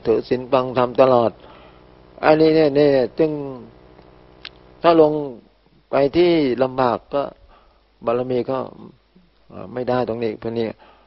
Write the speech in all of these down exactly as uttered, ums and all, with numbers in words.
ถือศีลฟังธรรมตลอดอันนี้เนี่ยเนี่ยจึงถ้าลงไปที่ลำบากก็บารมีก็ไม่ได้ตรงนี้เพราะนี้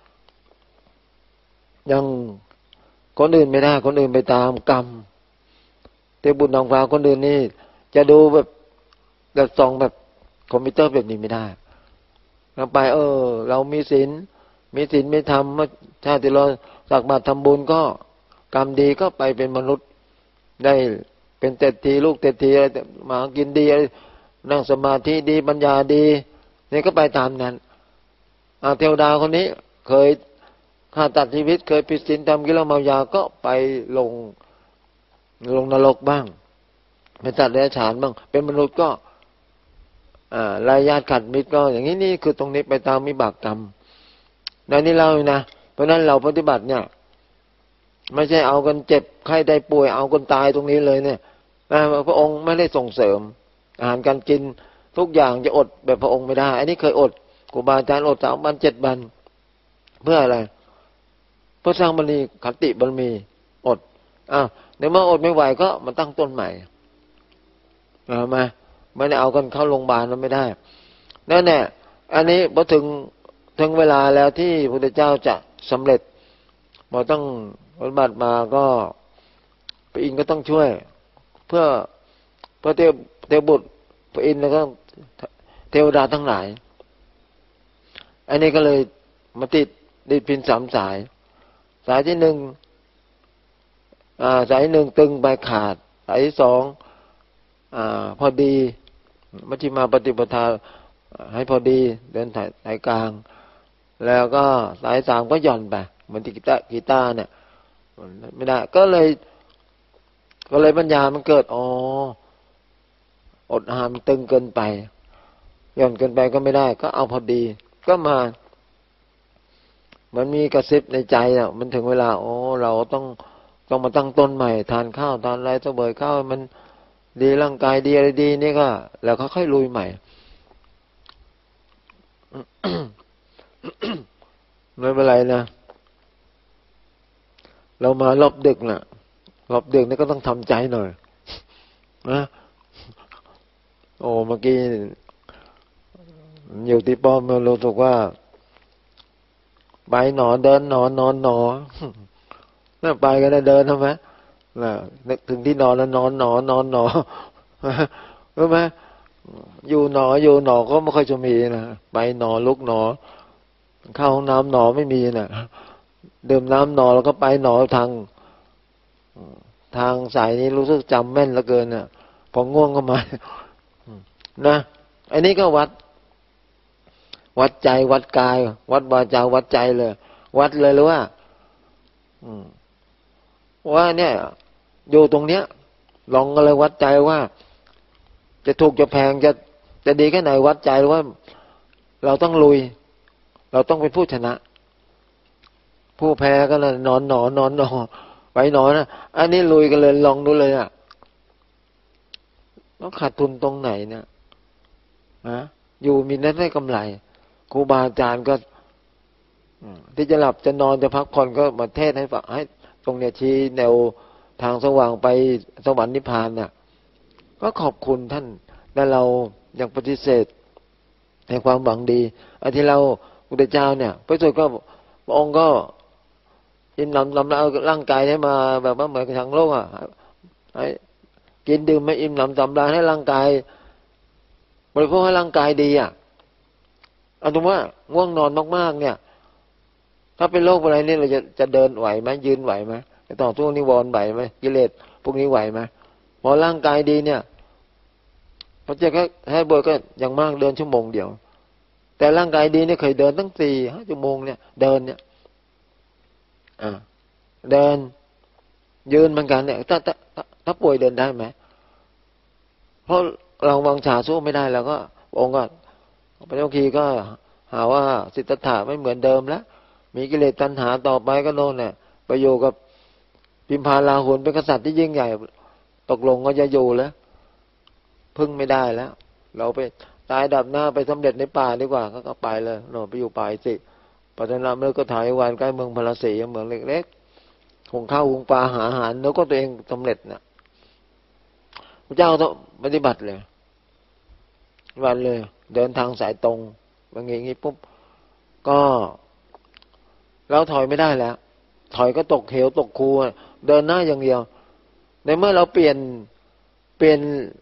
ยังคนอื่นไม่ได้คนอื่นไปตามกรรมแต่บุญทางฟ้าคนอื่นนี่จะดูแบบแบบส่องแบบคอมพิวเตอร์แบบนี้ไม่ได้เราไปเออเรามีศีลมีศีลไม่ทำเมื่อชาติเราสักบาตรทำบุญก็กรรมดีก็ไปเป็นมนุษย์ได้เป็นเศรษฐีลูกเศรษฐีอะไรมากินดีนั่งสมาธิดีปัญญาดีนี่ก็ไปตามนั้นเทวดาคนนี้เคยฆ่าตัดชีวิตเคยผิดศีลทำกิเลสเมายาก็ไปลงลงนรกบ้างเป็นสัตว์เดรัจฉานบ้างเป็นมนุษย์ก็อ่ารายญาติขัดมิตรก็อย่างนี้นี่คือตรงนี้ไปตามวิบากกรรมในนี้เรานะเพราะนั้นเราปฏิบัติเนี่ยไม่ใช่เอากันเจ็บไข้ได้ป่วยเอาคนตายตรงนี้เลยเนี่ยพระองค์ไม่ได้ส่งเสริมอาหารการกินทุกอย่างจะอดแบบพระองค์ไม่ได้อันนี้เคยอดครูบาอาจารย์อดสามวันเจ็ดวันเพื่ออะไรเพื่อสร้างบารมีขันติบารมีอดอ้าวในเมื่ออดไม่ไหวก็มาตั้งต้นใหม่เอามาไม่ได้เอากันเข้าโรงพยาบาลแล้วไม่ได้นั่นแหละอันนี้พอถึงถึงเวลาแล้วที่พระพุทธเจ้าจะสำเร็จพอต้องปฏิบัติมาก็พระอินทร์ก็ต้องช่วยเพื่อพระเทวเทวบุตรพระอินทร์แล้วก็เทวดาทั้งหลายอันนี้ก็เลยมาติดดิดพินสามสายสายที่หนึ่งอ่าสายหนึ่งตึงไปขาดสายที่สองอ่าพอดีมัชฌิมาปฏิปทาให้พอดีเดินสายกลางแล้วก็สายสามก็หย่อนไปเหมือนที่กีตาร์กีตาร์เนี่ยไม่ได้ก็เลยก็เลยปัญญามันเกิดอ๋ออดอาหารมันตึงเกินไปหย่อนเกินไปก็ไม่ได้ก็เอาพอดีก็มามันมีกระซิบในใจอ่ะมันถึงเวลาโอ้เราต้องต้องมาตั้งต้นใหม่ทานข้าวทานอะไรเสวยข้าวมันดีร่างกายดีอะไรดีนี่ก็แล้วค่อยๆลุยใหม่ ไม่เป็นไรนะเรามารอบดึกน่ะรอบดึกนี่ก็ต้องทำใจหน่อยนะโอ้เมื่อกี้อยู่ที่ป้อมเรารู้สึกว่าไปหนอเดินหนอนอนหนอน่าไปกันนะเดินทำไมน่ะนึกถึงที่นอนแล้วนอนหนอนอนหนอรู้ไหมอยู่หนออยู่หนอก็ไม่ค่อยจะมีนะไปหนอลุกหนอเข้าห้องน้ำหนอไม่มีนะดื่มน้ำหนอแล้วก็ไปหนอทางทางสายนี้รู้สึกจำแม่นเหลือเกินน่ะพอง่วงก็มานะอันนี้ก็วัดวัดใจวัดกายวัดวาจาวัดใจเลยวัดเลยหรือว่าว่าเนี่ยอยู่ตรงเนี้ยลองกันเลยวัดใจว่าจะถูกจะแพงจะจะดีแค่ไหนวัดใจว่าเราต้องลุยเราต้องเป็นผู้ชนะผู้แพ้ก็เลยนอนหนอนอนหนอไปหนอนะอันนี้ลุยกันเลยลองดูเลยอ่ะต้องขาดทุนตรงไหนเนี่ยฮะอยู่มีนั้นได้กำไรครูบาอาจารย์ก็ที่จะหลับจะนอนจะพักผ่อนก็มาเทศให้ฟังให้ตรงเนี้ยชี้แนวทางสว่างไปสวรรค์นิพพานน่ะก็ขอบคุณท่านแต่เรายังปฏิเสธในความหวังดีอันที่เราพุทธเจ้าเนี่ยพระสุดก็พระองค์ก็อิ่มหนำลำเอาร่างกายให้มาแบบว่าเหมือนกับทางโลกอ่ะกินดื่มไม่อิ่มหนำสำราญให้ร่างกายบริโภคให้ร่างกายดีอ่ะเอาตรงว่าง่วงนอนมากๆเนี่ยถ้าเป็นโรคอะไรนี่เราจะจะเดินไหวไหมยืนไหวไหมต่อสู้นิวรณ์ไหวไหมกิเลสพวกนี้ไหวไหมพอร่างกายดีเนี่ยพระเจ้าก็ให้บวชก็อย่างมากเดินชั่วโมงเดียวแต่ร่างกายดีเนี่ยเคยเดินตั้งสี่ห้าชั่วโมงเนี่ยเดินเนี่ยอ่าเดินยืนเหมือนกันเนี่ยถ้าถ้าถ้าป่วยเดินได้ไหมเพราะเราวังชาสู้ไม่ได้แล้วก็องค์ก็พระเจ้าคีก็หาว่าสิทธัตถะไม่เหมือนเดิมแล้วมีกิเลสตัณหาต่อไปก็โน่นเนี่ยไปอยู่กับพิมพาลาหุนเป็นกษัตริย์ที่ยิ่งใหญ่ตกลงก็จะอยู่แล้วพึ่งไม่ได้แล้วเราไปตายดับหน้าไปสำเร็จในป่าดีกว่าก็ไปเลยโน่นไปอยู่ป่าสิปัตตนาเมื่อก็ถ่ายวันใกล้เมืองพาราสีเมืองเล็กหุงข้าวหุงปลาหาอาหารแล้วก็ตัวเองสำเร็จนะพระเจ้าต้องปฏิบัติเลยวันเลยเดินทางสายตรงอย่างงี้งี้ปุ๊บก็เราถอยไม่ได้แล้วถอยก็ตกเหวตกคูเดินหน้าอย่างเดียวในเมื่อเราเปลี่ยนเปลี่ยน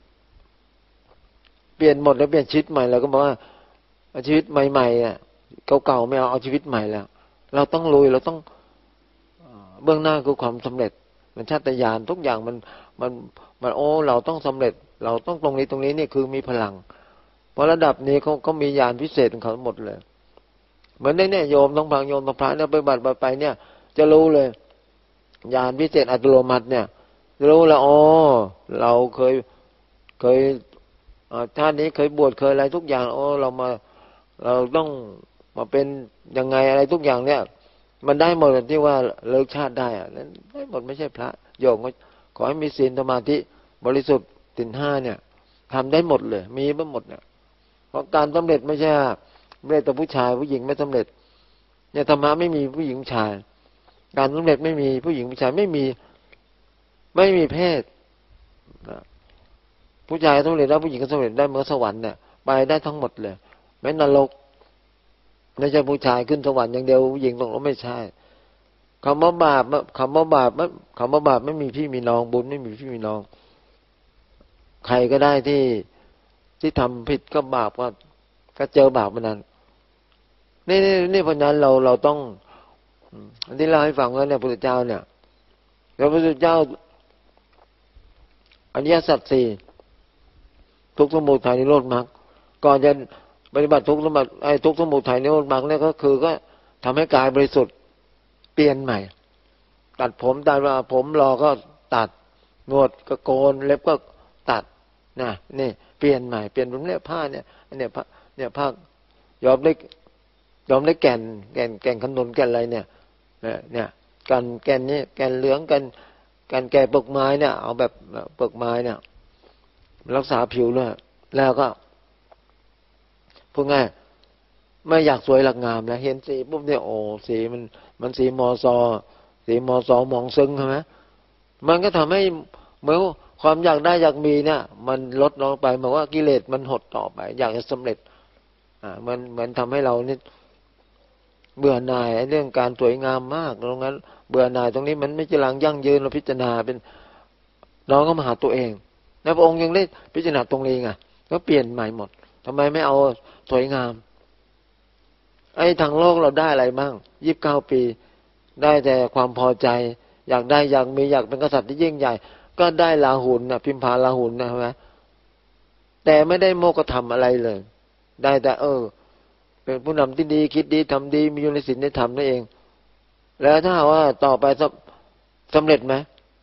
เปลี่ยนหมดแล้วเปลี่ยนชีวิตใหม่เราก็บอกว่าชีวิตใหม่ๆอ่ะเก่าๆไม่เอาเอาชีวิตใหม่แล้วเราต้องลุยเราต้องเบื้องหน้าคือความสำเร็จมันชาตญาณทุกอย่างมันมันมันโอ้เราต้องสำเร็จเราต้องตรงนี้ตรงนี้นี่คือมีพลังเพราะระดับนี้เขาเขามีญาณพิเศษของเขาหมดเลยเหมือนเนี่ยโยมต้องพังโยมต้องพระเนี่ยไปบัตรไปเนี่ยจะรู้เลยญาณพิเศษอัตโนมัติเนี่ยจะรู้แล้วอ๋อเราเคยเคยชาตินี้เคยบวชเคยอะไรทุกอย่างโอ้เรามาเราต้องมาเป็นยังไงอะไรทุกอย่างเนี่ยมันได้หมดที่ว่าเลิกชาติได้อะนั้นได้หมดไม่ใช่พระโยมก็ขอให้มีศีลสมาธิบริสุทธิ์ศีลห้าเนี่ยทำได้หมดเลยมีไปหมดเนี่ยเพราะการสำเร็จไม่ใช่ไม่ได้แต่ผู้ชายผู้หญิงไม่สำเร็จเนี่ยธรรมะไม่มีผู้หญิงชายการสำเร็จไม่มีผู้หญิงผู้ชายไม่มีไม่มีเพศผู้ชายสำเร็จแล้วผู้หญิงก็สำเร็จได้เมื่อสวรรค์เนี่ยไปได้ทั้งหมดเลยแม้นรกไม่ใช่ผู้ชายขึ้นสวรรค์อย่างเดียวผู้หญิงตกลงไม่ใช่คำว่าบาปคำว่าบาปคำว่าบาปไม่มีพี่มีน้องบุญไม่มีพี่มีน้องใครก็ได้ที่ที่ทำผิดก็บาปก็ก็เจอบาปมันนั้นนี่นี่นี่เพราะนั้นเราเราต้องอันที่เล่าให้ฟังว่าเนี่ยพระพุทธเจ้าเนี่ยพระพุทธเจ้าอริยสัจสี่ทุกข์สมุทัยนิโรธมรรคก่อนจะปฏิบัติทุกข์สมุทัยไอ้ทุกข์สมุทัยนิโรธมรรคเนี่ยก็คือก็ทำให้กายบริสุทธิ์เปลี่ยนใหม่ตัดผมตัดว่าผมรอก็ตัดหนวดก็โกนเล็บก็ตัดนะนี่เปลี่ยนใหม่เปลี่ยนผมเนี่ยผ้าเนี่ยเนี่ยผ้าเนี่ยผ้ายอมได้ยอมได้แก่นแก่นแก่นขนุนแก่นอะไรเนี่ยเนี่ยกันแก่นนี้แก่นเหลืองกันกันแก่เปลือกไม้เนี่ยเอาแบบเปลือกไม้เนี่ยรักษาผิวด้วยแล้วก็พูดง่ายไม่อยากสวยหลักงามแล้วเห็นสีปุ๊บเนี่ยโอ้สีมันมันสีมอซอสีมอซอมองซึ้งใช่ไหมมันก็ทำให้เหมือนความอยากได้อยากมีเนี่ยมันลดลงไปเหมือนว่ากิเลสมันหดต่อไปอยากจะสำเร็จอ่ามันเหมือนทำให้เรานี่เบื่อหน่ายไอ้เรื่องการสวยงามมากตรงนั้นเบื่อหน่ายตรงนี้มันไม่จะลังยั่งยืนเราพิจารณาเป็นน้องก็มาหาตัวเองแล้วพระองค์ยังได้พิจารณาตรงนี้ไงก็เปลี่ยนใหม่หมดทำไมไม่เอาสวยงามไอ้ทางโลกเราได้อะไรบ้างยี่สิบเก้าปีได้แต่ความพอใจอยากได้อยากมีอยากเป็นกษัตริย์ที่ยิ่งใหญ่ก็ได้ลาหุนนะพิมพาลาหุนนะใช่ไหมแต่ไม่ได้โมกขธรรมอะไรเลยได้แต่เออเป็นผู้นำที่ดีคิดดีทำดีมีอยู่ในศีลในธรรมนั่นเองแล้วถ้าว่าต่อไปสำเร็จไหม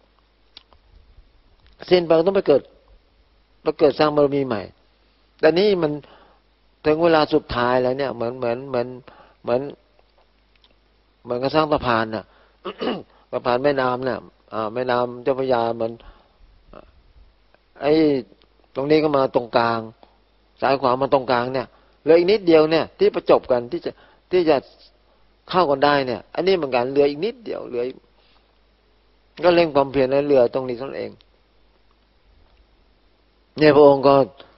สิ้นไปต้องไปเกิดไปเกิดสร้างบารมีใหม่แต่นี่มันถึงเวลาสุดท้ายแล้วเนี่ยเหมือนเหมือนเหมือนเหมือนเหมือนกับสร้างสะพานน่ะ สะพานแม่น้ำเนี่ยอ่าแม่น้ำเจ้าพระยาเหมือนไอ้ตรงนี้ก็มาตรงกลางซ้ายขวามาตรงกลางเนี่ยเหลืออีกนิดเดียวเนี่ยที่ประจบกันที่จะที่จะเข้ากันได้เนี่ยอันนี้เหมือนกันเหลืออีกนิดเดียวเหลือก็เร่งความเพียรนั้นเหลือตรงนี้เท่านั้นเองเนี่ยพระองค์ก็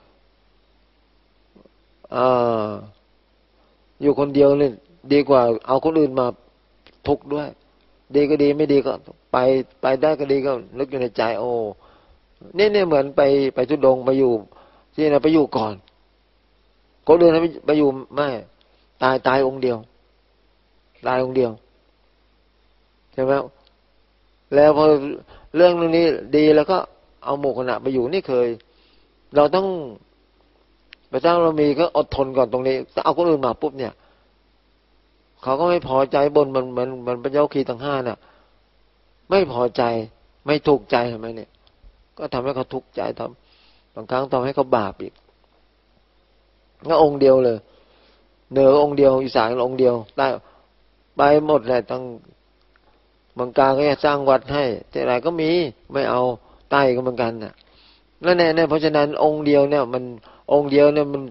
อ่าอยู่คนเดียวเนี่ยดีกว่าเอาคนอื่นมาทุกข์ด้วยดีก็ดีไม่ดีก็ไปไปได้ก็ดีก็นึกอยู่ในใจโอ้นี่เนี่ยเหมือนไปไปทุดงไปอยู่ที่นะไปอยู่ก่อนคนอื่นไปอยู่ไม่ตายตายองค์เดียวตายองค์เดียวใช่ไหมแล้วพอเรื่องนี้ดีแล้วก็เอาหมู่คณะไปอยู่นี่เคยเราต้องไปสร้างเรามีก็อดทนก่อนตรงนี้ถ้าเอาคนอื่นมาปุ๊บเนี่ยเขาก็ไม่พอใจบนมันมันมันเป็นเจ้าคีทั้งห้าน่ะไม่พอใจไม่ถูกใจทำไมเนี่ยก็ทำให้เขาทุกข์ใจทำบางครั้งทำให้เขาบาปอีกก็องค์เดียวเลยเหนือองค์เดียวอีสานองค์เดียวใต้ไปหมดเลยตั้งบางการก็จะสร้างวัดให้แต่ไหนก็มีไม่เอาใต้ก็เหมือนกันน่ะแล้วแน่เนี่ยเพราะฉะนั้นองค์เดียวเนี่ยมันองค์เดียวเนี่ยมัน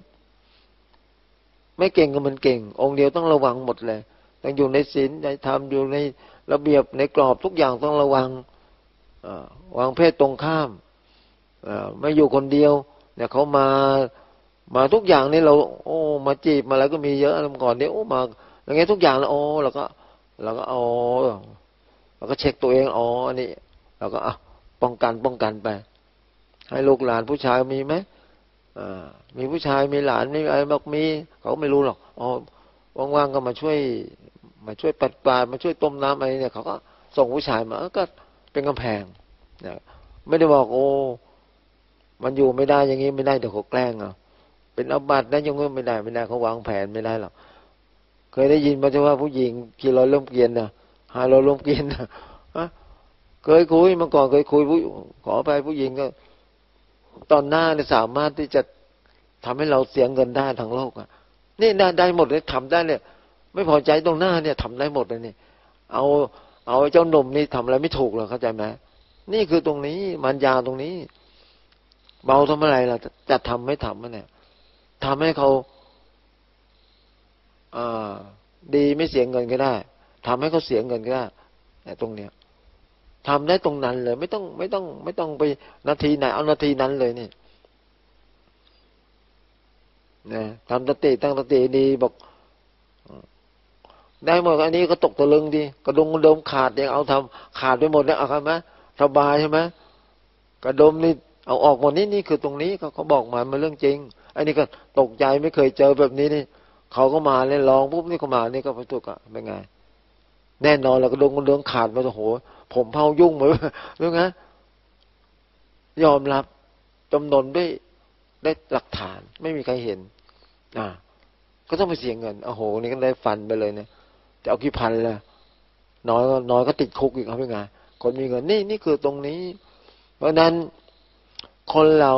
ไม่เก่งก็มันเก่งองค์เดียวต้องระวังหมดเลยต้องอยู่ในศีลในธรรมอยู่ในระเบียบในกรอบทุกอย่างต้องระวังวางเพศตรงข้ามไม่อยู่คนเดียวเนี่ยเขามามาทุกอย่างนี่เราโอ้มาจีบมาแล้วก็มีเยอะเมื่อก่อนเนี่ยโอ้มาอย่างเงี้ยทุกอย่างแล้วโอ้เราก็เราก็เอาเราก็เช็คตัวเองอ๋ออันนี้เราก็อ่ะป้องกันป้องกันไปให้ลูกหลานผู้ชายมีไหมอ่ามีผู้ชายมีหลานมีอะไรบอกมีเขาไม่รู้หรอกอ๋อว่างๆก็มาช่วยมาช่วยปัดปลามาช่วยต้มน้ำอะไรเนี่ยเขาก็ส่งผู้ชายมาก็เป็นกำแพงเนี่ยไม่ได้บอกโอ้มันอยู่ไม่ได้อย่างนี้ไม่ได้เดี๋ยวเขาแกล้งอ่ะเป็นอาบัตินะยังไม่ได้ไม่ได้เขาวางแผนไม่ได้หรอกเคยได้ยินมาว่าผู้หญิงกี่ร้อยล้มเกวียนนะหาร้อยล้มเกวียนนะเคยคุยมาก่อนเคยคุยผู้ขอไปผู้หญิงก็ตอนหน้าเนี่ยสามารถที่จะทำให้เราเสียเงินได้ทั้งโลกอ่ะนี่ได้ได้หมดเลยทำได้เนี่ยไม่พอใจตรงหน้าเนี่ยทำได้หมดเลยเนี่ยเอาเอาเจ้าหนุ่มนี่ทำอะไรไม่ถูกหรอกเข้าใจไหมนี่คือตรงนี้มันยาตรงนี้เบาทำอะไรล่ะจะทำไม่ทำมันเนี่ยทำให้เขาอ่าดีไม่เสียเงินก็ได้ทำให้เขาเสียเงินก็ได้แต่ตรงเนี้ยทำได้ตรงนั้นเลยไม่ต้องไม่ต้องไม่ต้องไปนาทีไหนเอานาทีนั้นเลยนี่นะทำสติตั้งสติดีบอกได้หมดอันนี้ก็ตกตะลึงดีกระดงกระดมขาดยังเอาทำขาดไปหมดเนี่ยเอาครับไหมสบายใช่ไหมกระดมนี่เอาออกหมดนี่นี่คือตรงนี้เขาเขาบอกมามันเรื่องจริงอันนี้ก็ตกใจไม่เคยเจอแบบนี้นี่เขาก็มาเลยลองปุ๊บนี่เขามานี่ก็ไปตัวก็เป็นไงแน่นอนแล้วกระดงกระดมขาดมาโอ้โหผมเผายุ่งเหมือนเรื่องนะยอมรับจำนนด้วยได้หลักฐานไม่มีใครเห็นอ่าก็ต้องไปเสียเงินโอ้โหนี่ก็ได้ฟันไปเลยเนี่ยจะเอากี่พันล่ะน้อยก็น้อยก็ติดคุกอีกครับเป็นไงคนมีเงินนี่นี่คือตรงนี้เพราะนั้นคนเรา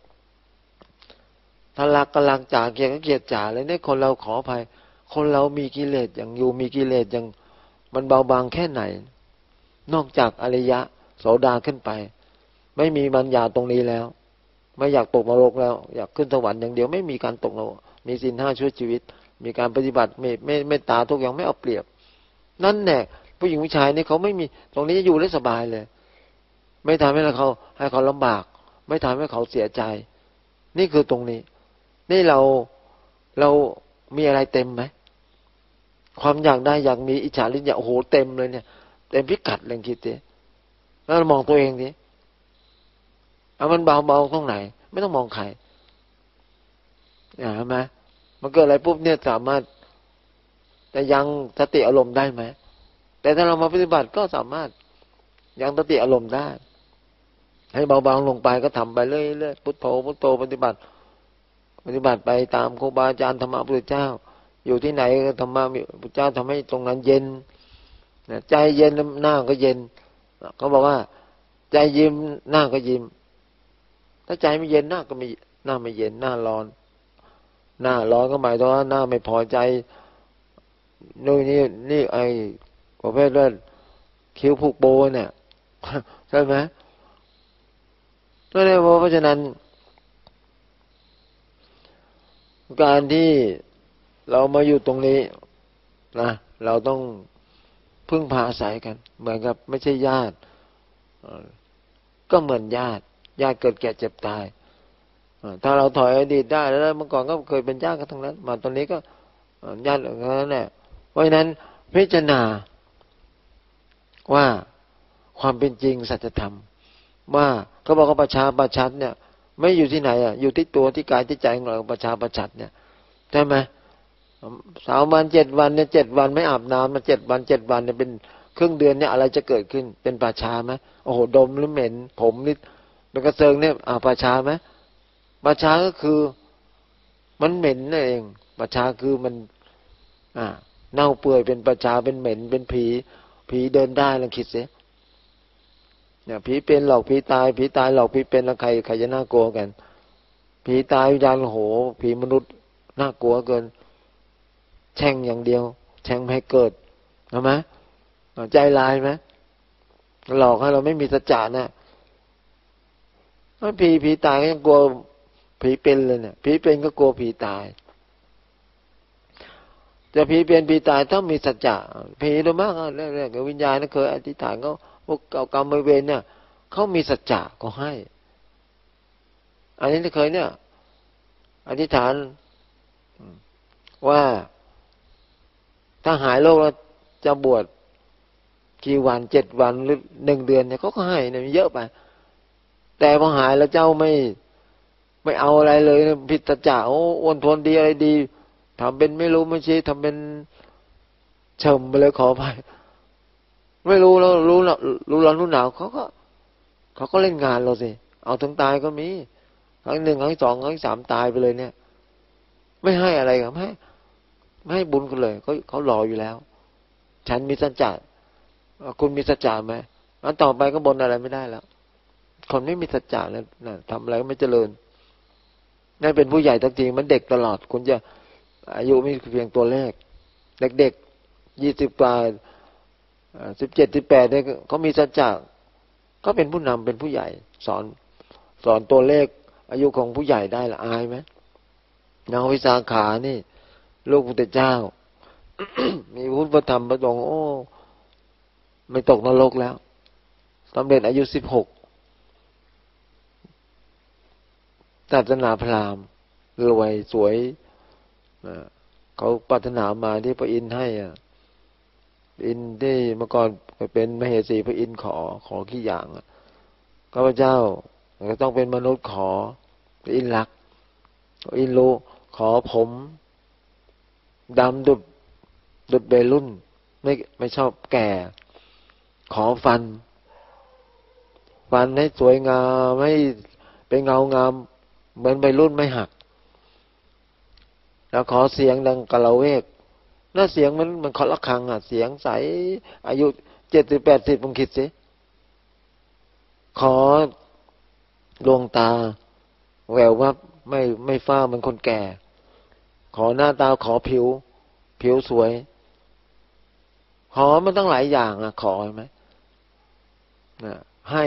ถ้ารักก็รักจ่าเกลียดก็เกลียดจ่าเลยเนี่ยคนเราขออภัยคนเรามีกิเลสอย่างอยู่มีกิเลสอย่างมันเบาบางแค่ไหนนอกจากอริยะโสดาขึ้นไปไม่มีปัญญาตรงนี้แล้วไม่อยากตกนรกแล้วอยากขึ้นสวรรค์อย่างเดียวไม่มีการตกนรกมีศีลห้าช่วยชีวิตมีการปฏิบัติไม่ไม่ไม่ตาทุกอย่างไม่เอาเปรียบนั่นแหละผู้หญิงผู้ชายนี่เขาไม่มีตรงนี้อยู่ได้สบายเลยไม่ทำให้เขาให้เขาลำบากไม่ทำให้เขาเสียใจนี่คือตรงนี้นี่เราเรามีอะไรเต็มไหมความอยากได้อยากมีอิจฉาริษยาโอ้โหเต็มเลยเนี่ยเต็มพิกัดเลยคิดดิแล้วมองตัวเองดิเอามันเบาเบาตรงไหนไม่ต้องมองใครเห็นไหมมันเกิดอะไรปุ๊บเนี่ยสามารถจะยังสติอารมณ์ได้ไหมแต่ถ้าเรามาปฏิบัติก็สามารถยังสติอารมณ์ได้ให้เบาๆลงไปก็ทำไปเรื่อยๆพุทโธพุทโธปฏิบัติปฏิบัติไปตามครูบาอาจารย์ธรรมะพุทธเจ้าอยู่ที่ไหนก็ธรรมะพุทธเจ้าทำให้ตรงนั้นเย็นใจเย็นหน้าก็เย็นเขาบอกว่าใจยิ้มหน้าก็ยิ้มถ้าใจไม่เย็นหน้าก็ไม่หน้าไม่เย็นหน้าร้อนหน้าร้อนก็หมายถึงว่าหน้าไม่พอใจนู่นนี่นี่ไอ้ประเภทว่าคิ้วผูกโบเนี่ยใช่ไหมก็เลยเพราะฉะนั้นการที่เรามาอยู่ตรงนี้นะเราต้องพึ่งพาอาศัยกันเหมือนกับไม่ใช่ญาติก็เหมือนญาติญาติเกิดแก่เจ็บตายถ้าเราถอยอดีตได้แล้วเมื่อก่อนก็เคยเป็นญาติกันทั้งนั้นมาตอนนี้ก็ญาติอย่างนั้นแหละเพราะฉะนั้นพิจารณาว่าความเป็นจริงสัจธรรมว่าเขาบอกว่าประชาประชัดเนี่ยไม่อยู่ที่ไหนอ่ะอยู่ที่ตัวที่กายที่ใจของเราประชาประชัดเนี่ยใช่ไหมสามวันเจ็ดวันเนี่ยเจ็ดวันไม่อาบน้ำมาเจ็ดวันเจ็ดวันเนี่ยเป็นครึ่งเดือนเนี่ยอะไรจะเกิดขึ้นเป็นป่าช้าไหมโอ้โหดมหรือเหม็นผมนี่เป็นกระเซิงเนี่ยอ่าป่าช้าไหมป่าช้าก็คือมันเหม็นนั่นเองป่าช้าคือมันอ่าเน่าเปื่อยเป็นป่าช้าเป็นเหม็นเป็นผีผีเดินได้ลองคิดสิเนี่ยผีเป็นหลอกผีตายผีตายหลอกผีเป็นแล้วใครใครจะน่ากลัวกันผีตายวิญญาณโหผีมนุษย์น่ากลัวเกินแช่งอย่างเดียวแช่งไม่ให้เกิดใช่ไหมใจลายไหมหลอกให้เราไม่มีสัจจะนะผีผีตายก็ยังกลัวผีเป็นเลยเนี่ยผีเป็นก็กลัวผีตายจจะผีเปลี่ยนผีตายต้องมีสัจจะผีโดยมากเรื่องๆวิญญาณนั่นเคยอธิษฐานเขาพวกเก่ากรรมเวรเนี่ยเขามีสัจจะก็ให้อันนี้เคยเนี่ยอธิษฐานว่าถ้าหายโรคแล้วจะบวชกี่วันเจ็ดวันหรือหนึ่งเดือนเนี่ยเขาก็ให้เนี่ยเยอะไปแต่พอหายแล้วเจ้าไม่ไม่เอาอะไรเลยผิดสัจจะโอ้อ้วนทนดีอะไรดีทำเป็นไม่รู้ไม่ชี้ทำเป็นเฉมไปเลยขอไปไม่รู้แล้วรู้แล้วรู้ร้อนรู้หนาวเขาก็เขาก็เล่นงานเราสิเอาถึงตายก็มีครั้งหนึ่งครั้งสองครั้งสามตายไปเลยเนี่ยไม่ให้อะไรครับไม่ไม่ให้บุญกันเลยเขาเขารออยู่แล้วฉันมีสัจจะคุณมีสัจจะไหมอันต่อไปก็บนอะไรไม่ได้แล้วคนไม่มีสัจจะแล้วนะทำอะไรก็ไม่เจริญนั่นเป็นผู้ใหญ่ทั้งทีมันเด็กตลอดคุณจะอายุไม่เพียงตัวเลขเด็กๆยี่สิบกว่าสิบเจ็ดสิบแปดเนี่ยเขามีสัจจะก็เป็นผู้นำเป็นผู้ใหญ่สอนสอนตัวเลขอายุของผู้ใหญ่ได้ละอายไหมนางวิสาขานี่ลูกพุทธเจ้า มีพุทธธรรมประสงค์โอ้ไม่ตกนรกแล้วสำเร็จอายุสิบหกศาสนาพราหมณ์รวยสวยเขาปรารถนามาที่พระอินทร์ให้อ่ะอินทร์ที่เมื่อก่อนเป็นมเหสีพระอินทร์ขอขอกี่อย่างอ่ะข้าพเจ้าก็ต้องเป็นมนุษย์ขอพระอินทร์รักพระอินทร์รู้ขอผมดำดุดดุดเบรุ่นไม่ไม่ชอบแก่ขอฟันฟันให้สวยงามให้เป็นเงางามเหมือนใบรุ่นไม่หักแล้วขอเสียงดังกะละเวกน่าเสียงมันมันเคาะระฆังอ่ะเสียงใสอายุเจ็ดสิบแปดสิบผมคิดสิขอดวงตาแววว่าไม่ไม่ฟ้ามันคนแก่ขอหน้าตาขอผิวผิวสวยขอมันตั้งหลายอย่างอ่ะขอใช่ไหมนะให้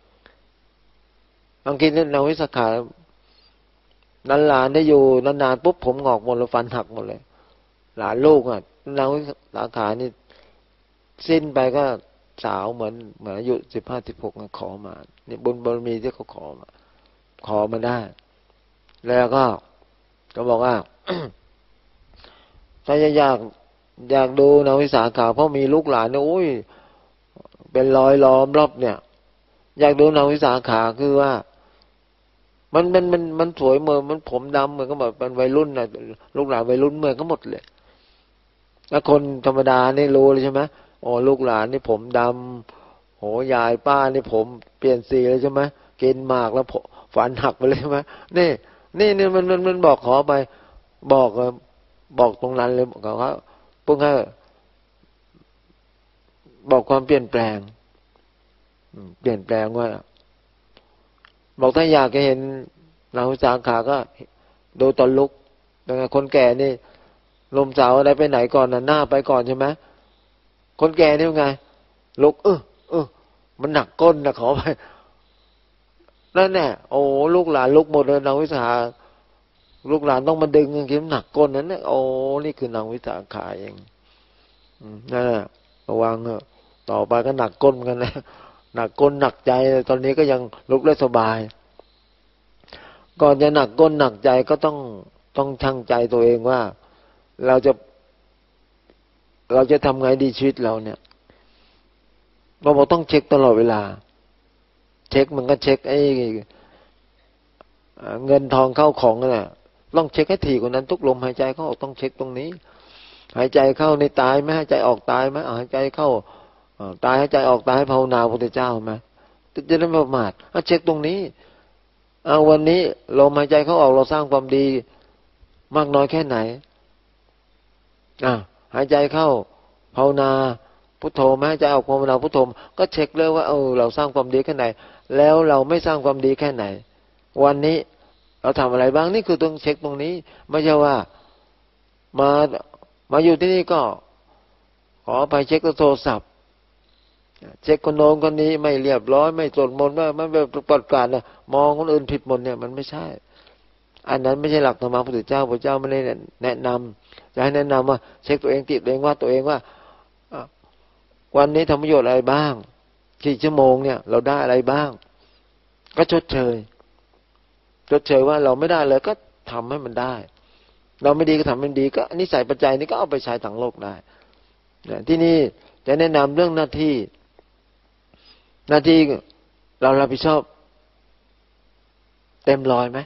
บางทีเนี่ยนางวิสาขานันหลานได้อยู่นานๆปุ๊บผมงอกหมดเลยฟันหักหมดเลยหลานลูกอ่ะนางวิสาขานี่สิ้นไปก็สาวเหมือนเหมือนอายุสิบห้าสิบหกขอมานี่บุญบารมีที่เขาขอมาขอมาได้แล้วก็ก็บอกว่า ถ้าอยากอยากดูนางวิสาขาเพราะมีลูกหลานเนี่ยโอ้ยเป็นร้อยล้อมรอบเนี่ยอยากดูนางวิสาขาคือว่ามันมันมันมันสวยเหมือนมันผมดำเหมือนก็แบบเป็นวัยรุ่นนะลูกหลานวัยรุ่นเหมือนก็หมดเลยแล้วคนธรรมดานี่รู้เลยใช่ไหมอ๋อลูกหลานนี่ผมดำโหยายป้านี่ผมเปลี่ยนสีเลยใช่ไหมกินหมากแล้วฝันหักไปเลยใช่ไหมนี่นี่นี่มันมันมันบอกขอไปบอกบอกตรงนั้นเลยบอกว่าเพิ่งให้บอกความเปลี่ยนแปลงเปลี่ยนแปลงว่าบอกถ้าอยากจะเห็นนางวิสาขาก็ดูตอนลุกยังไงคนแก่นี่ลมสาวอะไรไปไหนก่อนน่ะหน้าไปก่อนใช่ไหมคนแก่นี่ยังไงลุกเออเออมันหนักก้นนะขอไปนั่นแหละโอ้ลูกหลานลุกหมดเลยนางวิสาลูกหลานต้องมาดึงคิดหนักก้นนั้นเนี่ยโอ้นี่คือนางวิสาขาเองนั่นแหละระวังเถอะต่อไปก็หนักก้นกันนะหนักก้นหนักใจตอนนี้ก็ยังลุกได้สบายก่อนจะหนักก้นหนักใจก็ต้องต้องชั่งใจตัวเองว่าเราจะเราจะทำไงดีชีวิตเราเนี่ยเราบอกต้องเช็คตลอดเวลาเช็คมันก็เช็คไอ้เงินทองเข้าของนั่นแหละต้องเช็คให้ถี่กว่านั้นทุกลมหายใจเข้าออกต้องเช็คตรงนี้หายใจเข้าในตายไหมหายใจออกตายไหมหายใจเข้าตายหายใจออกตายภาวนาพระพุทธเจ้าไหมจะได้ไม่ประมาทเช็คตรงนี้เอาวันนี้ลมหายใจเข้าออกเราสร้างความดีมากน้อยแค่ไหนอ่ะหายใจเข้าภาวนาพุทโธไหมหายใจออกภาวนาพุทโธก็เช็คเลยว่าเออเราสร้างความดีแค่ไหนแล้วเราไม่สร้างความดีแค่ไหนวันนี้เราทำอะไรบ้างนี่คือต้องเช็คตรงนี้ไม่ใช่ว่ามามาอยู่ที่นี่ก็ขอไปเช็คโทรศัพท์เช็คคนโน้นคนนี้ไม่เรียบร้อยไม่สวดมนต์ไม่ไม่แบบประกาศนะมองคนอื่นผิดหมดเนี่ยมันไม่ใช่อันนั้นไม่ใช่หลักธรรมะพระพุทธเจ้าพระเจ้าไม่ได้แนะนำจะให้แนะนำว่าเช็คตัวเองติดตัวเองว่าตัวเองว่าวันนี้ทำประโยชน์อะไรบ้างกี่ชั่วโมงเนี่ยเราได้อะไรบ้างก็ชดเชยชดเชยว่าเราไม่ได้เลยก็ทำให้มันได้เราไม่ดีก็ทำให้มันดีก็นิสัยปัจจัยนี้ก็เอาไปใช้ทางโลกได้ที่นี่จะแนะนำเรื่องหน้าที่หน้าที่เรารับผิดชอบเต็มร้อยไหม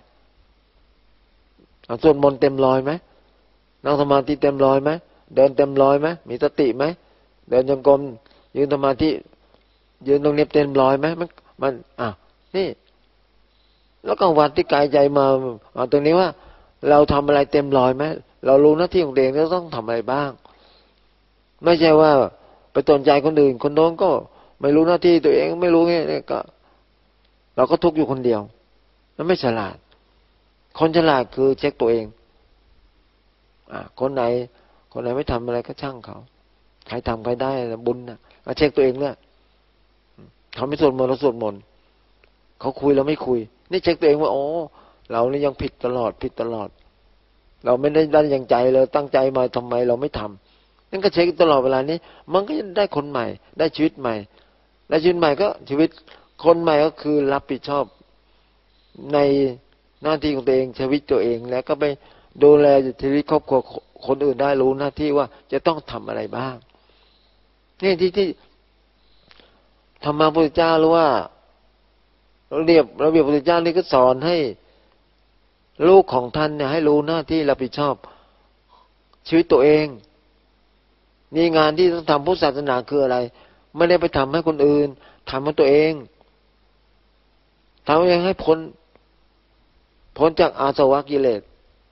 สวดมนต์เต็มร้อยไหมนั่งสมาธิเต็มร้อยไหมเดินเต็มร้อยไหมมีสติไหมเดินจงกรมยืนสมาธิยืนตรงนี้เต็มร้อยไหมมันมันอ่ะนี่แล้วก็วัดที่กายใจมาเอาตรงนี้ว่าเราทำอะไรเต็มร้อยไหมเรารู้หน้าที่ของตัวเองแล้วต้องทำอะไรบ้างไม่ใช่ว่าไปสนใจคนอื่นคนโน้นก็ไม่รู้หน้าที่ตัวเองไม่รู้เนี่ยก็เราก็ทุกข์อยู่คนเดียวแล้วไม่ฉลาดคนฉลาดคือเช็คตัวเองอ่าคนไหนคนไหนไม่ทำอะไรก็ช่างเขาใครทำใครได้บุญนะมาเช็คตัวเองเนี่ยเขาไม่สวดมนต์เราสวดมนต์เขาคุยเราไม่คุยนี่เช็คตัวเองว่าโอ้เรานี่ยังผิดตลอดผิดตลอดเราไม่ได้ได้ยังใจเลยตั้งใจมาทำไมเราไม่ทำนั่นก็เช็คตลอดเวลานี้มันก็ได้คนใหม่ได้ชีวิตใหม่ได้ชีวิตใหม่ก็ชีวิตคนใหม่ก็คือรับผิดชอบในหน้าที่ของตัวเองชีวิตตัวเองแล้วก็ไปดูแลชีวิตครอบครัวคนอื่นได้รู้หน้าที่ว่าจะต้องทำอะไรบ้างนี่ที่ที่ธรรมะพระพุทธเจ้าหรือว่าระเบียบระเบียบพระพุทธเจ้านี่ก็สอนให้ลูกของท่านเนี่ยให้รู้หน้าที่รับผิดชอบชีวิตตัวเองนี่งานที่ต้องทำพุทธศาสนาคืออะไรไม่ได้ไปทำให้คนอื่นทำให้ตัวเองทำเองให้พ้นพ้นจากอาสวะกิเลส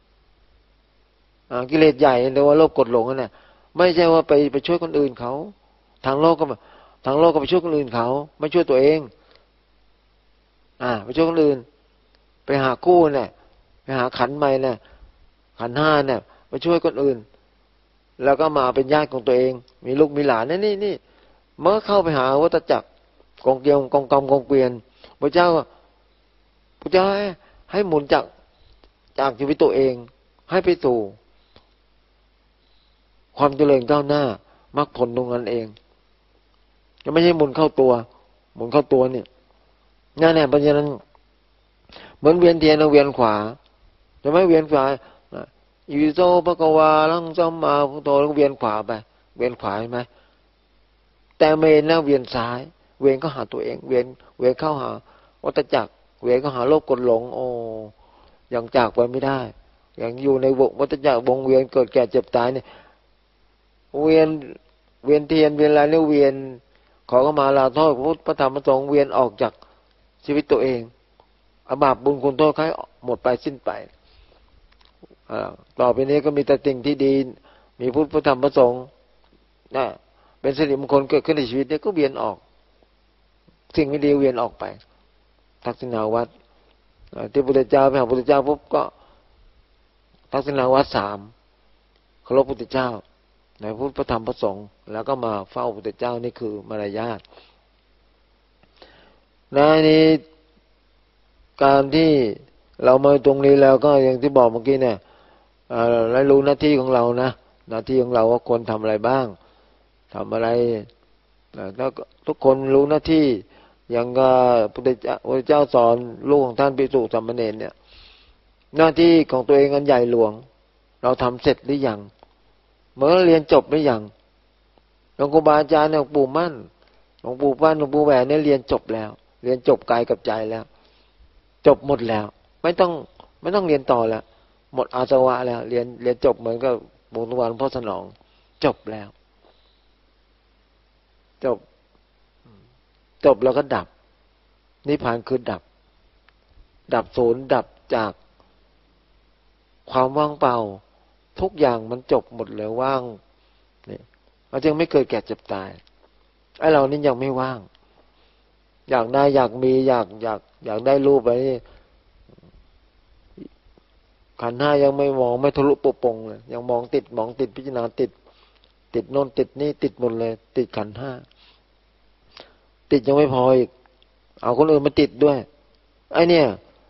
กิเลสใหญ่เรียกว่าโลภกดหลงนั่นแหละไม่ใช่ว่าไปไปช่วยคนอื่นเขาทางโลกก็ทางโลกก็ไปช่วยคนอื่นเขาไม่ช่วยตัวเองอ่าไปช่วยคนอื่นไปหากู้เนี่ยไปหาขันใหม่เนี่ยขันห้าเนี่ยไปช่วยคนอื่นแล้วก็มาเป็นญาติของตัวเองมีลูกมีหลานนี่นี่นี่เมื่อเข้าไปหาวัฏจักรกองเกลียวกองกรรมกองเกวียนพระเจ้าพระเจ้าให้ให้หมุนจากจากชีวิตตัวเองให้ไปสู่ความเจริญก้าวหน้ามรรคผลตรงนั้นเองจะไม่ใช่หมุนเข้าตัวหมุนเข้าตัวเนี่ยนั่นแหละเพราะฉะนั้นเหมือนเวียนเทียนเราเวียนขวาจะไม่เวียนขวาอิโซภะคะวาลังสัมมาพุทโธแล้วเวียนขวาไปเวียนขวาใช่ไหมแต่เมนแล้วเวียนซ้ายเวียนก็หาตัวเองเวียนเวียนเข้าหาวัฏจักรเวียนก็หาโลภกดหลงโอ้ยังจากไปไม่ได้ยังอยู่ในวัฏจักรวงเวียนเกิดแก่เจ็บตายเนี่ยเวียนเวียนเทียนเวียนอะไรเนี่ยเวียนขอเข้ามาลาโทษพระพุทธพระธรรมพระสงฆ์เวียนออกจากชีวิตตัวเองอบาปบุญคุณโทษใครหมดไปสิ้นไปต่อไปนี้ก็มีแต่สิ่งที่ดีมีพุทธพระธรรมพระสงฆ์นะเป็นสิริมงคลเกิดขึ้นในชีวิตเนี่ยก็เวียนออกสิ่งไม่ดีเวียนออกไปทักษิณาวัตรที่พระพุทธเจ้าไปหาพระพุทธเจ้าปุ๊บก็ทักษิณาวัตรสามเคารพพระพุทธเจ้าในพุทธพระธรรมพระสงฆ์แล้วก็มาเฝ้าพระพุทธเจ้านี่คือมารยาทนะนี่การที่เรามาตรงนี้แล้วก็อย่างที่บอกเมื่อกี้เนี่ยเรารู้หน้าที่ของเรานะหน้าที่ของเราว่าควรทำอะไรบ้างทำอะไรแล้วทุกคนรู้หน้าที่อย่างก็พระพุทธเจ้าพระเจ้าสอนลูกของท่านภิกษุสามเณรเนี่ยหน้าที่ของตัวเองอันใหญ่หลวงเราทำเสร็จหรือยังเมื่อเรียนจบหรือยังหลวงครูบาอาจารย์หลวงปู่มั่นหลวงปู่ปั้นหลวงปู่แหวนเนี่ยเรียนจบแล้วเรียนจบกายกับใจแล้วจบหมดแล้วไม่ต้องไม่ต้องเรียนต่อแล้วหมดอาสวะแล้วเรียนเรียนจบเหมือนกับวงตะวันพ่อสนองจบแล้วจบจบแล้วก็ดับนิพพานคือดับดับศูนย์ดับจากความว่างเปล่าทุกอย่างมันจบหมดเลยว่างนี่มันจึงไม่เกิดแก่เจ็บตายไอ้เรานี่ยังไม่ว่างอยากได้อยากมีอยากอยากอยากได้รูปอะไรนี่ขันธ์ห้ายังไม่มองไม่ทะลุปุโปร่งเลยยังมองติดมองติดพิจารณาติดติดโน่นติดนี่ติดหมดเลยติดขันธ์ห้าติดยังไม่พออีกเอาคนอื่นมาติดด้วยไอ้เนี่ย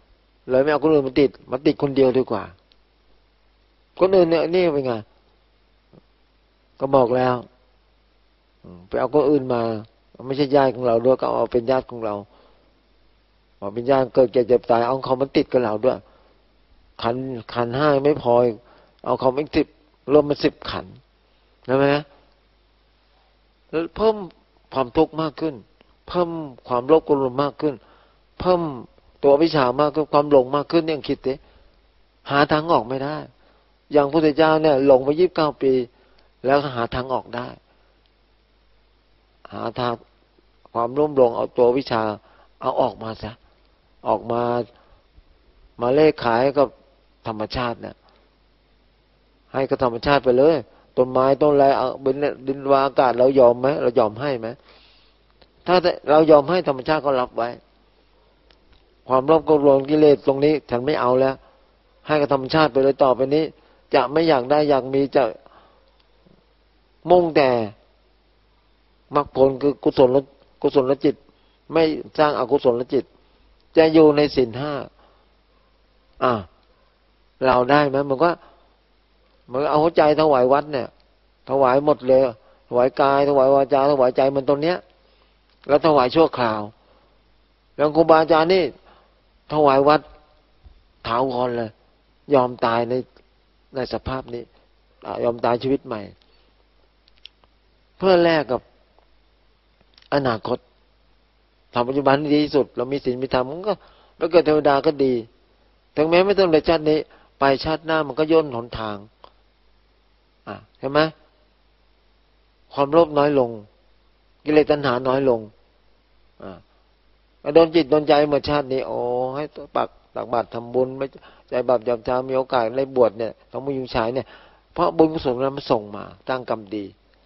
เลยไม่เอาคนอื่นมาติดมาติดคนเดียวดีกว่าคนอื่นเนี่ยนี่เป็นไงก็บอกแล้วไปเอาคนอื่นมาไม่ใช่ญาติของเราด้วยก็เอาเป็นญาติของเราเอาเป็นญาติเกิดแก่เจ็บตายเอาเขามันติดกับเราด้วยขันขันห้าไม่พอเอาเขาไม่สิบรวมมันสิบขันใช่ไหมแล้วเพิ่มความทุกข์มากขึ้นเพิ่มความโลภโกรธมากขึ้นเพิ่มตัววิชามากขึ้นความหลงมากขึ้นเนี่ยคิดดิหาทางออกไม่ได้อย่างพระพุทธเจ้าเนี่ยหลงไปยี่สิบเก้าปีแล้วหาทางออกได้หาทางความร่วมหลงเอาตัววิชาเอาออกมาซะออกมามาเล่ขายกับธรรมชาติเนี่ยให้กับธรรมชาติไปเลยต้นไม้ต้นอะไรเอาเป็นดินวาอากาศเรายอมไหมเรายอมให้ไหมถ้าเรายอมให้ธรรมชาติก็รับไว้ความโลภโกรธกิเลสตรงนี้ฉันไม่เอาแล้วให้กับธรรมชาติไปเลยต่อไปนี้จะไม่อยากได้อยากมีจะมุ่งแต่มรรคผลคือกุศลกุศลจิตไม่สร้างอกุศลจิตจะอยู่ในศีลห้าอ่ะเราได้ไหมมันก็มันเอาหัวใจถวายวัดเนี่ยถวายหมดเลยถวายกายถวายวาจาถวายใจมันตรงเนี้ยแล้วถวายชั่วคราวอย่างครูบาอาจารย์นี่ถวายวัดถาวรเลยยอมตายในในสภาพนี้ยอมตายชีวิตใหม่เพื่อแลกกับอนาคตทำปัจจุบันดีที่สุดเรามีศีลมีธรรมมันก็แล้วเกิดเทวดาก็ดีถึงแม้ไม่ต้องในชาตินี้ไปชาติหน้ามันก็ย่นหนทางอ่ะเห็นไหมความโลภน้อยลงกิเลสตัณหาน้อยลงอ่าโดนจิตโดนใจเมื่อชาตินี้โอ้ให้ปักตักบาตรทำบุญไม่ใจบาปหยาบช้ามีโอกาสได้บวชเนี่ยต้องผู้หญิงชายเนี่ยเพราะบุญกุศลนั้นมันส่งมาตั้งกรรมดี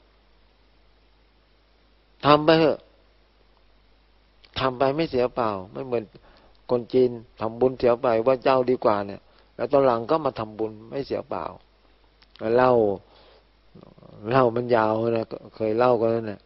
ทำไปเถอะทำไปไม่เสียเปล่าไม่เหมือนคนจีนทำบุญเสียไปว่าเจ้าดีกว่าเนี่ยแล้วตอนหลังก็มาทำบุญไม่เสียเปล่าเล่าเล่ามันยาวนะเคยเล่ากันนะ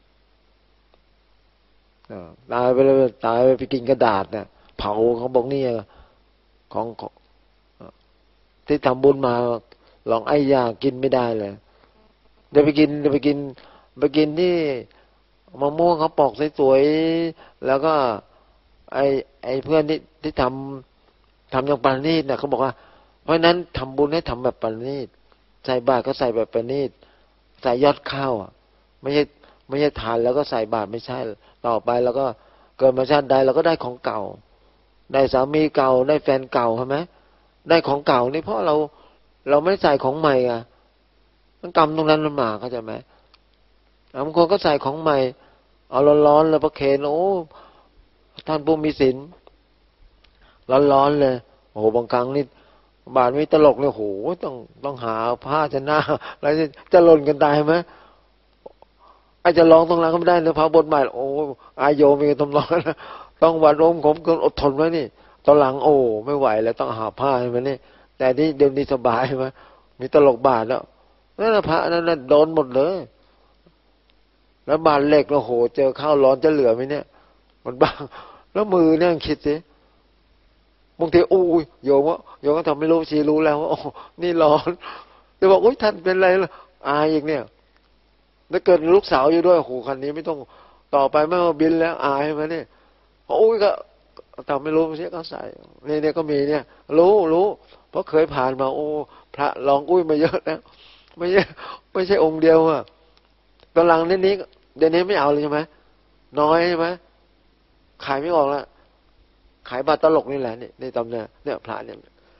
ตายไปแล้วตายไปกินกระดาษเนี่ยเผาเขาบอกนี่ของที่ทำบุญมาลองไอ้ยากินไม่ได้เลยเดี๋ยวไปกินเดี๋ยวไปกินไปกินที่มะม่วงเขาปอกสวยๆแล้วก็ไอ้ไอ้เพื่อนที่ที่ทำทำอย่างปาณีตเนี่ยเขาบอกว่าเพราะนั้นทำบุญให้ทำแบบปาณีตใส่บาตรก็ใส่แบบปาณีตใส่ยอดข้าวอ่ะไม่ใช่ไม่ใช่ทานแล้วก็ใส่บาตรไม่ใช่ต่อไปแล้วก็เกิดมาชาติใดเราก็ได้ของเก่าได้สามีเก่าได้แฟนเก่าใช่ไหมได้ของเก่านี่เพราะเราเราไม่ใส่ของใหม่อ่ะมันกรรมตรงนั้นมันมาเข้าใจไหมบางคนก็ใส่ของใหม่เอาร้อนๆเลยพระเคนโอ้ท่านผู้มีศีลร้อนๆเลยโอ้โหบางครั้งนี่บาทมีตลกเลยโหต้องต้องหาผ้าชนะแล้วจะจะหล่นกันตายไหมอาจจะร้องต้องร้องก็ไม่ได้เลยพระบทใหม่โอ้อายโยมีกันตำร้อนต้องหวานรมขมเกินอดทนไว้นี่ตอนหลังโอ้ไม่ไหวแล้วต้องหาผ้าใช่ไหมนี่แต่นี่เดี๋ยวนี้สบายใช่ไหมมีตลกบาทแล้วนั่นแหละพระนั่นน่ะโดนหมดเลยแล้วบาดเหล็กแล้วโหเจอข้าวร้อนจะเหลือไหมเนี่ยมันบ้างแล้วมือเนี่ยคิดสิบางทีอู้ยโยมว่าโยมก็ทำไม่รู้ชีรู้แล้วว่าโอ้นี่ร้อนจะบอกอุ้ยท่านเป็นไรล่ะอายอีกเนี่ยแล้วเกิดลูกสาวอยู่ด้วยโหคันนี้ไม่ต้องต่อไปไม่มาบินแล้วอายไหมเนี่ยโอ้ยก็ทำไม่รู้เสียก็ใส่เนี่ยเนี่ยก็มีเนี่ยรู้รู้เพราะเคยผ่านมาโอ้พระลองอุ้ยมาเยอะแล้วไม่ใช่ไม่ใช่องค์เดียวอะตอนหลังนี้นี้เดี๋ยวนี้ไม่เอาเลยใช่ไหมน้อยใช่ไหมขายไม่ออกแล้วขายบาตรตลกนี่แหละนี่ในตำเนี่ยเนี่ยพระเนี่ย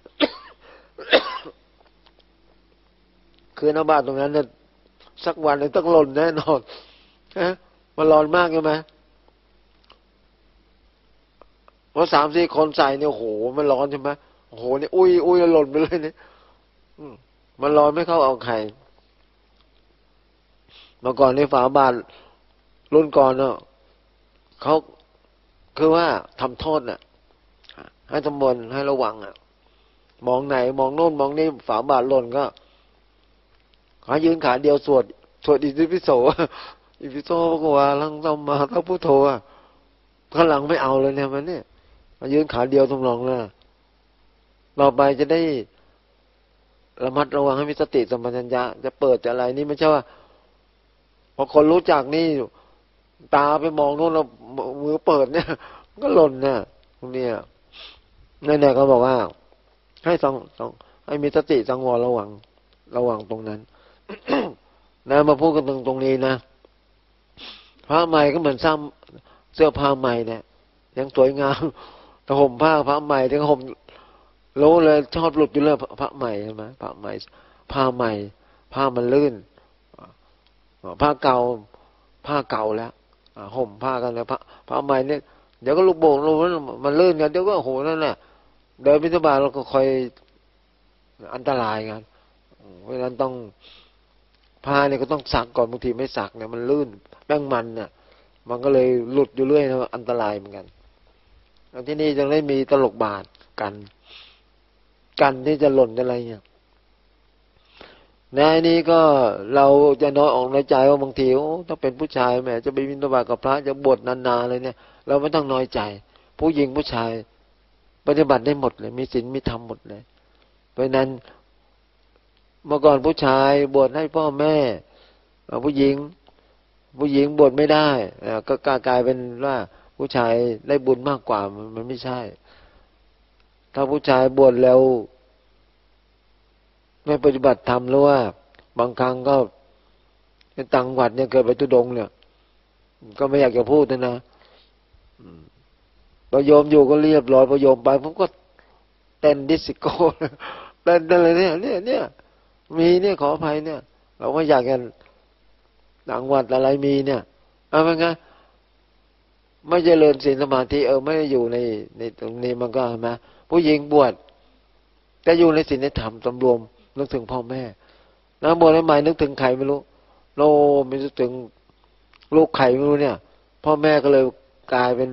คือนาบาตตรงนั้นเนี่ยสักวันหนึ่งต้องหล่นแน่นอนฮะมันร้อนมากใช่ไหมเพราะสามสี่คนใส่เนี่ยโหมันร้อนใช่ไหมโอ้โหเนี่ยอุ้ยอุ้ยหล่นไปเลยเนี่ยมันร้อนไม่เข้าเอาไข่เมื่อก่อนในฝาบาทรุ่นก่อนเนาะเขาคือว่าทำโทษน่ะให้ตำบลให้ระวังอ่ะมองไหนมองโน่นมองนี่ฝาบาทหล่นก็ขายืนขาเดียวสวดสวดอิติปิโสอิติปิโสพระวาลังสัมมาสัมพุทโธอ่ะข้างหลังไม่เอาเลยเนี่ยมันเนี่ยยืนขาเดียวตรงรองเลยต่อไปจะได้ระมัดระวังให้มีสติสัมปชัญญะจะเปิดจะอะไรนี่ไม่ใช่ว่าพอคนรู้จักนี่ตาไปมองโน่นแล้วมือเปิดเนี่ยก็หล่นเนี่ยตรงนี้นั่นแหละเขาบอกว่าให้สองสองให้มีสติสังวรระวังระวังตรงนั้น นะมาพูดกันตรงตรงนี้นะผ้าใหม่ก็เหมือนซ้ำเสื้อผ้าใหม่เนี่ยยังสวยงามแต่ห่มผ้าผ้าใหม่ที่ห่มรู้เลยชอบหลุดอยู่เลยผ้าใหม่ใช่ไหมผ้าใหม่ผ้าใหม่ผ้ามันลื่นผ้าเก่าผ้าเก่าแล้วห่มผ้ากันแล้วผ้าผ้าใหม่เนี่ยเดี๋ยวก็ลูกโป่งลูกนั้นมันลื่นกันเดี๋ยวก็โหนั่นแหละเดินบิณฑบาตเราก็คอยอันตรายกันเพราะฉะนั้นต้องผ้าเนี่ยก็ต้องซักก่อนบางทีไม่ซักเนี่ยมันลื่นแป้งมันเนี่ยมันก็เลยหลุดอยู่เรื่อยนะอันตรายเหมือนกันแล้วที่นี่ยังได้มีตลกบาทกันกันที่จะหล่นอะไรเนี่ยในนี้ก็เราจะน้อยออกในใจว่าบางทีโอ้ถ้าเป็นผู้ชายแหมจะไปบิณฑบาตกับพระจะบวชนานๆเลยเนี่ยเราไม่ต้องน้อยใจ ผู้หญิงผู้ชายปฏิบัติได้หมดเลยมีศีลมีธรรมหมดเลยเพราะนั้นเมื่อก่อนผู้ชายบวชให้พ่อแม่ผู้หญิงผู้หญิงบวชไม่ได้ก็กลายเป็นว่าผู้ชายได้บุญมากกว่ามันไม่ใช่ถ้าผู้ชายบวชแล้วไม่ปฏิบัติธรรมหรือว่าบางครั้งก็ในต่างวัดเนี่ยเกิดไปทุดงเนี่ยก็ไม่อยากจะพูดนะนะพอโยมอยู่ก็เรียบร้อยพอโยมไปผมก็เต้นดิสโก้เต้นอะไรเนี่ยเนี่ยเนี่ยมีเนี่ยขออภัยเนี่ยเราก็อยากกันต่างวัดอะไรมีเนี่ยเอาเป็นไงไม่เจริญศีลสมาธิเออไม่ได้อยู่ในในตรงนี้มันก็เห็นไหมผู้หญิงบวชแต่อยู่ในศีลในธรรมสำรวมนึกถึงพ่อแม่นะบวชใหม่นึกถึงใครไม่รู้โลไม่นึกถึงลูกใครไม่รู้เนี่ยพ่อแม่ก็เลยกลายเป็น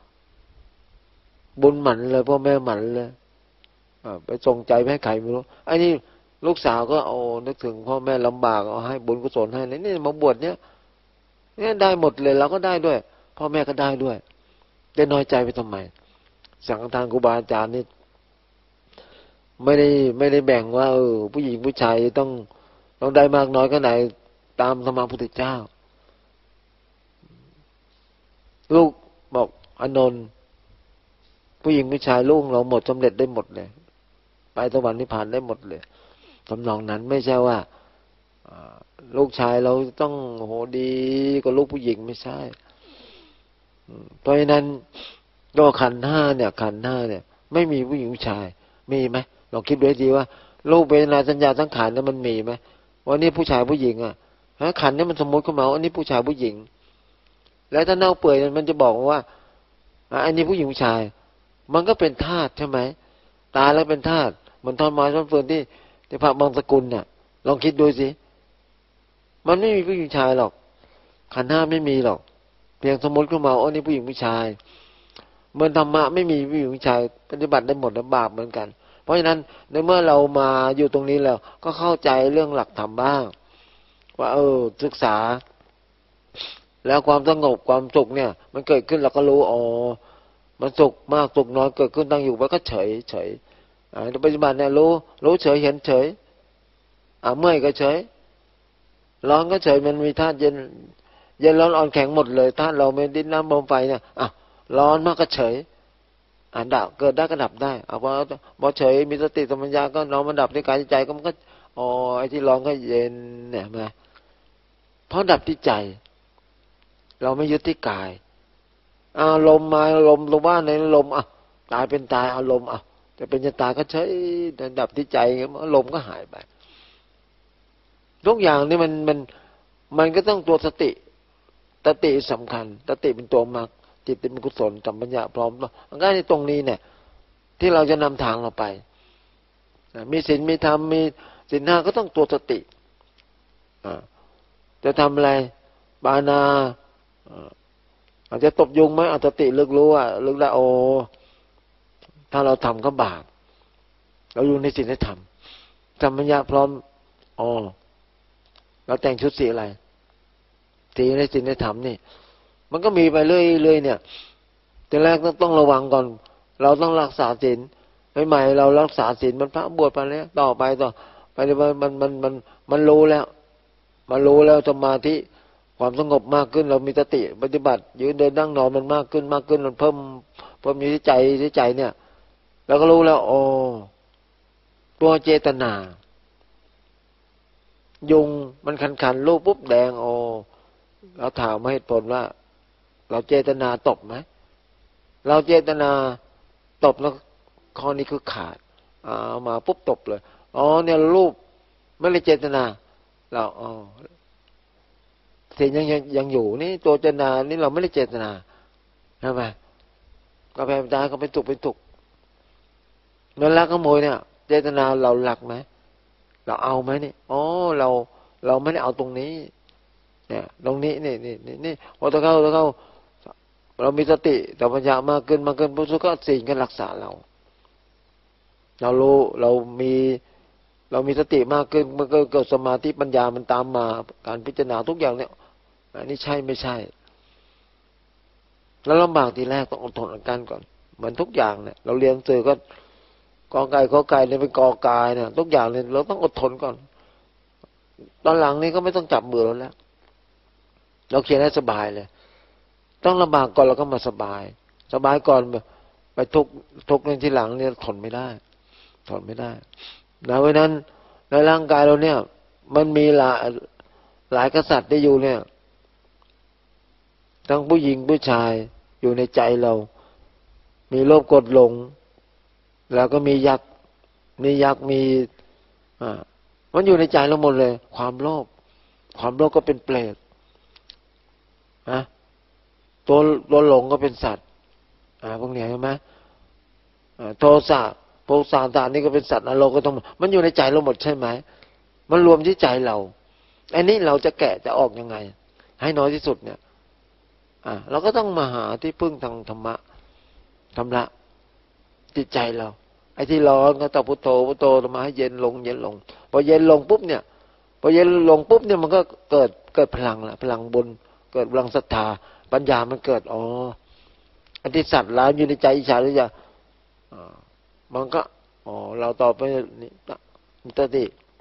บุญหมันเลยพ่อแม่หมันเลยไปส่งใจไปให้ใครไม่รู้ไอ้นี่ลูกสาวก็เอานึกถึงพ่อแม่ลำบากเอาให้บุญกุศลให้นี่มาบวชเนี่ยเนี่ยได้หมดเลยเราก็ได้ด้วยพ่อแม่ก็ได้ด้วยจะน้อยใจไปทำไมสังฆทานครูบาอาจารย์นี่ไม่ได้ไม่ได้แบ่งว่าเออผู้หญิงผู้ชายต้องต้องได้มากน้อยแค่ไหนตามธรรมพุทธเจ้าลูกบอกอนนท์ผู้หญิงผู้ชายลูกเราหมดสำเร็จได้หมดเลยไปสวรรค์นิพพานได้หมดเลยทำนองนั้นไม่ใช่ว่าลูกชายเราต้องโหดีกว่าลูกผู้หญิงไม่ใช่เพราะฉะนั้นตัวขันธ์ห้าเนี่ยขันธ์ห้าเนี่ยไม่มีผู้หญิงผู้ชายมีไหมลองคิดดูให้ดีว่ารูปเวทนาสัญญาสังขารนั้นมันมีไหมว่านี่ผู้ชายผู้หญิงอ่ะขันธ์นี่มันสมมติขึ้นมาว่านี่ผู้ชายผู้หญิงแล้วถ้าเน่าเปื่อยมันจะบอกว่าอันนี้ผู้หญิงผู้ชายมันก็เป็นธาตุใช่ไหมตายแล้วเป็นธาตุเหมือนท่อนไม้ท่อนฟืนที่ที่พระบางสกุลเนี่ยลองคิดดูสิมันไม่มีผู้หญิงชายหรอกขันธ์ห้าไม่มีหรอกเพียงสมมติขึ้นมาว่านี่ผู้หญิงผู้ชายเหมือนธรรมะไม่มีผู้หญิงผู้ชายปฏิบัติได้หมดและบาปเหมือนกันเพราะฉะนั้นในเมื่อเรามาอยู่ตรงนี้แล้วก็เข้าใจเรื่องหลักธรรมบ้างว่าเออศึกษาแล้วความสงบความสุขเนี่ยมันเกิดขึ้นเราก็รู้อ๋อมันสุขมากสุขน้อยเกิดขึ้นตั้งอยู่ไว้ก็เฉยเฉยอ่าปฏิบัติเนี่ยรู้รู้เฉยเห็นเฉยอ่าเมื่อยก็เฉยร้อนก็เฉยมันมีธาตุเย็นเย็นร้อนอ่อนแข็งหมดเลยธาตุเราไม่ดินน้ำลมไฟเนี่ยอ่ะร้อนมากก็เฉยอ่าดับเกิดได้ก็ดับได้เอาพอพอเฉยมีสติสัมปชัญญะก็น้อมมันดับที่กายใจก็มันก็อ๋อไอ้ที่ร้อนก็เย็นเนี่ยมาเพราะดับที่ใจเราไม่ยึดที่กายอารมณ์มาอารมณ์ลมว่าในลมอ่ะตายเป็นตายอารมณ์อ่ะจะเป็นจะตายก็ใช้ดับที่ใจอารมณ์ก็หายไปทุกอย่างนี่มันมันมันก็ต้องตัวสติสติสำคัญสติเป็นตัวมรรคจิตเป็นกุศลสัมปชัญญะพร้อมแล้วก็ในตรงนี้เนี่ยที่เราจะนำทางเราไปมีศีลมีธรรมมีศีลห้าก็ต้องตัวสติจะทำอะไรบานาอาจจะตบยุงไหมเอาสติลึกรู้ว่าลึกได้โอถ้าเราทำก็บาปเราอยู่ในศีลในธรรมสัมปชัญญะพร้อมอ๋อเราแต่งชุดสีอะไรสีในศีลในธรรมนี่มันก็มีไปเรื่อยๆเนี่ยทีแรกต้องต้องระวังก่อนเราต้องรักษาศีลใหม่ๆเรารักษาศีลมันพระบวชไปแล้วต่อไปต่อไปมันมันมันมันมันรู้แล้วมันรู้แล้วสมาธิความสงบมากขึ้นเรามีสติปฏิบัติยืนเดินนั่งนอนมันมากขึ้นมากขึ้นมันเพิ่มเพิ่มอยู่ที่ใจที่ใจเนี่ยเราก็รู้แล้วโอ้ตัวเจตนายุงมันคันคันลูกปุ๊บแดงโอ้เราถามมาเหตุผลว่าเราเจตนาตบไหมเราเจตนาตบแล้วข้อนี้คือขาดเอามาปุ๊บตบเลยอ๋อเนี่ยรูปไม่ได้เจตนาเราอ๋อสิ่งยังยังยังอยู่นี่ตัวเจตนานี่เราไม่ได้เจตนาใช่ไหมก็แพ้ตายก็เป็นตุกเป็นตุกเงินลักขโมยเนี่ยเจตนาเราหลักไหมเราเอาไหมนี่อ๋อเราเราไม่ได้เอาตรงนี้เนี่ยตรงนี้นี่นี่นี่นี่พอตะเข้าตะเข้าเรามีสติแต่ปัญญามากขึ้นมากขึ้นพระสุก็สิ่งกันรักษาเราเรารู้เรามีเรามีสติมากขึ้นมันก็เกิดสมาธิปัญญามันตามมาการพิจารณาทุกอย่างเนี่ยอันนี้ใช่ไม่ใช่แล้วลำบากทีแรกต้องอดทนอดกลั้นก่อนเหมือนทุกอย่างเนี่ยเราเรียนสื่อก็กอไก่ขอไก่เนี่ยเป็นกอกายเนี่ยทุกอย่างเนี่ยเราต้องอดทนก่อนตอนหลังนี้ก็ไม่ต้องจับมือเราแล้วเราเขียนให้สบายเลยต้องลำบากก่อนเราก็มาสบายสบายก่อนไปทุกทุกในที่หลังเนี่ยทนไม่ได้ทนไม่ได้นะเพราะนั้นในร่างกายเราเนี่ยมันมีหลายหลายกษัตริย์ที่อยู่เนี่ยทั้งผู้หญิงผู้ชายอยู่ในใจเรามีโลภกดหลงแล้วก็มียักษ์มียักษ์มีอ่ามันอยู่ในใจเราหมดเลยความโลภความโลภก็เป็นเปรตนะตัวตัวหลงก็เป็นสัตว์อ่าพวกนี้ใช่ไหมอ่าโทสะโทสะตานี่ก็เป็นสัตว์นรกก็ต้องมันอยู่ในใจเราหมดใช่ไหมมันรวมที่ใจเราอันนี้เราจะแกะจะออกยังไงให้น้อยที่สุดเนี่ยอ่าเราก็ต้องมาหาที่พึ่งทางธรรมะธรรมะจิตใจเราไอ้ที่ร้อนก็ต้องพุทโธพุทโธมาให้เย็นลงเย็นลงพอเย็นลงปุ๊บเนี่ยพอเย็นลงปุ๊บเนี่ยมันก็เกิดเกิดพลังละพลังบุญเกิดพลังศรัทธาปัญญามันเกิดอ๋ออันที่สัตว์ร้ายอยู่ในใจอิจฉาหรือจะมันก็อ๋อเราต่อไปนี่ตติ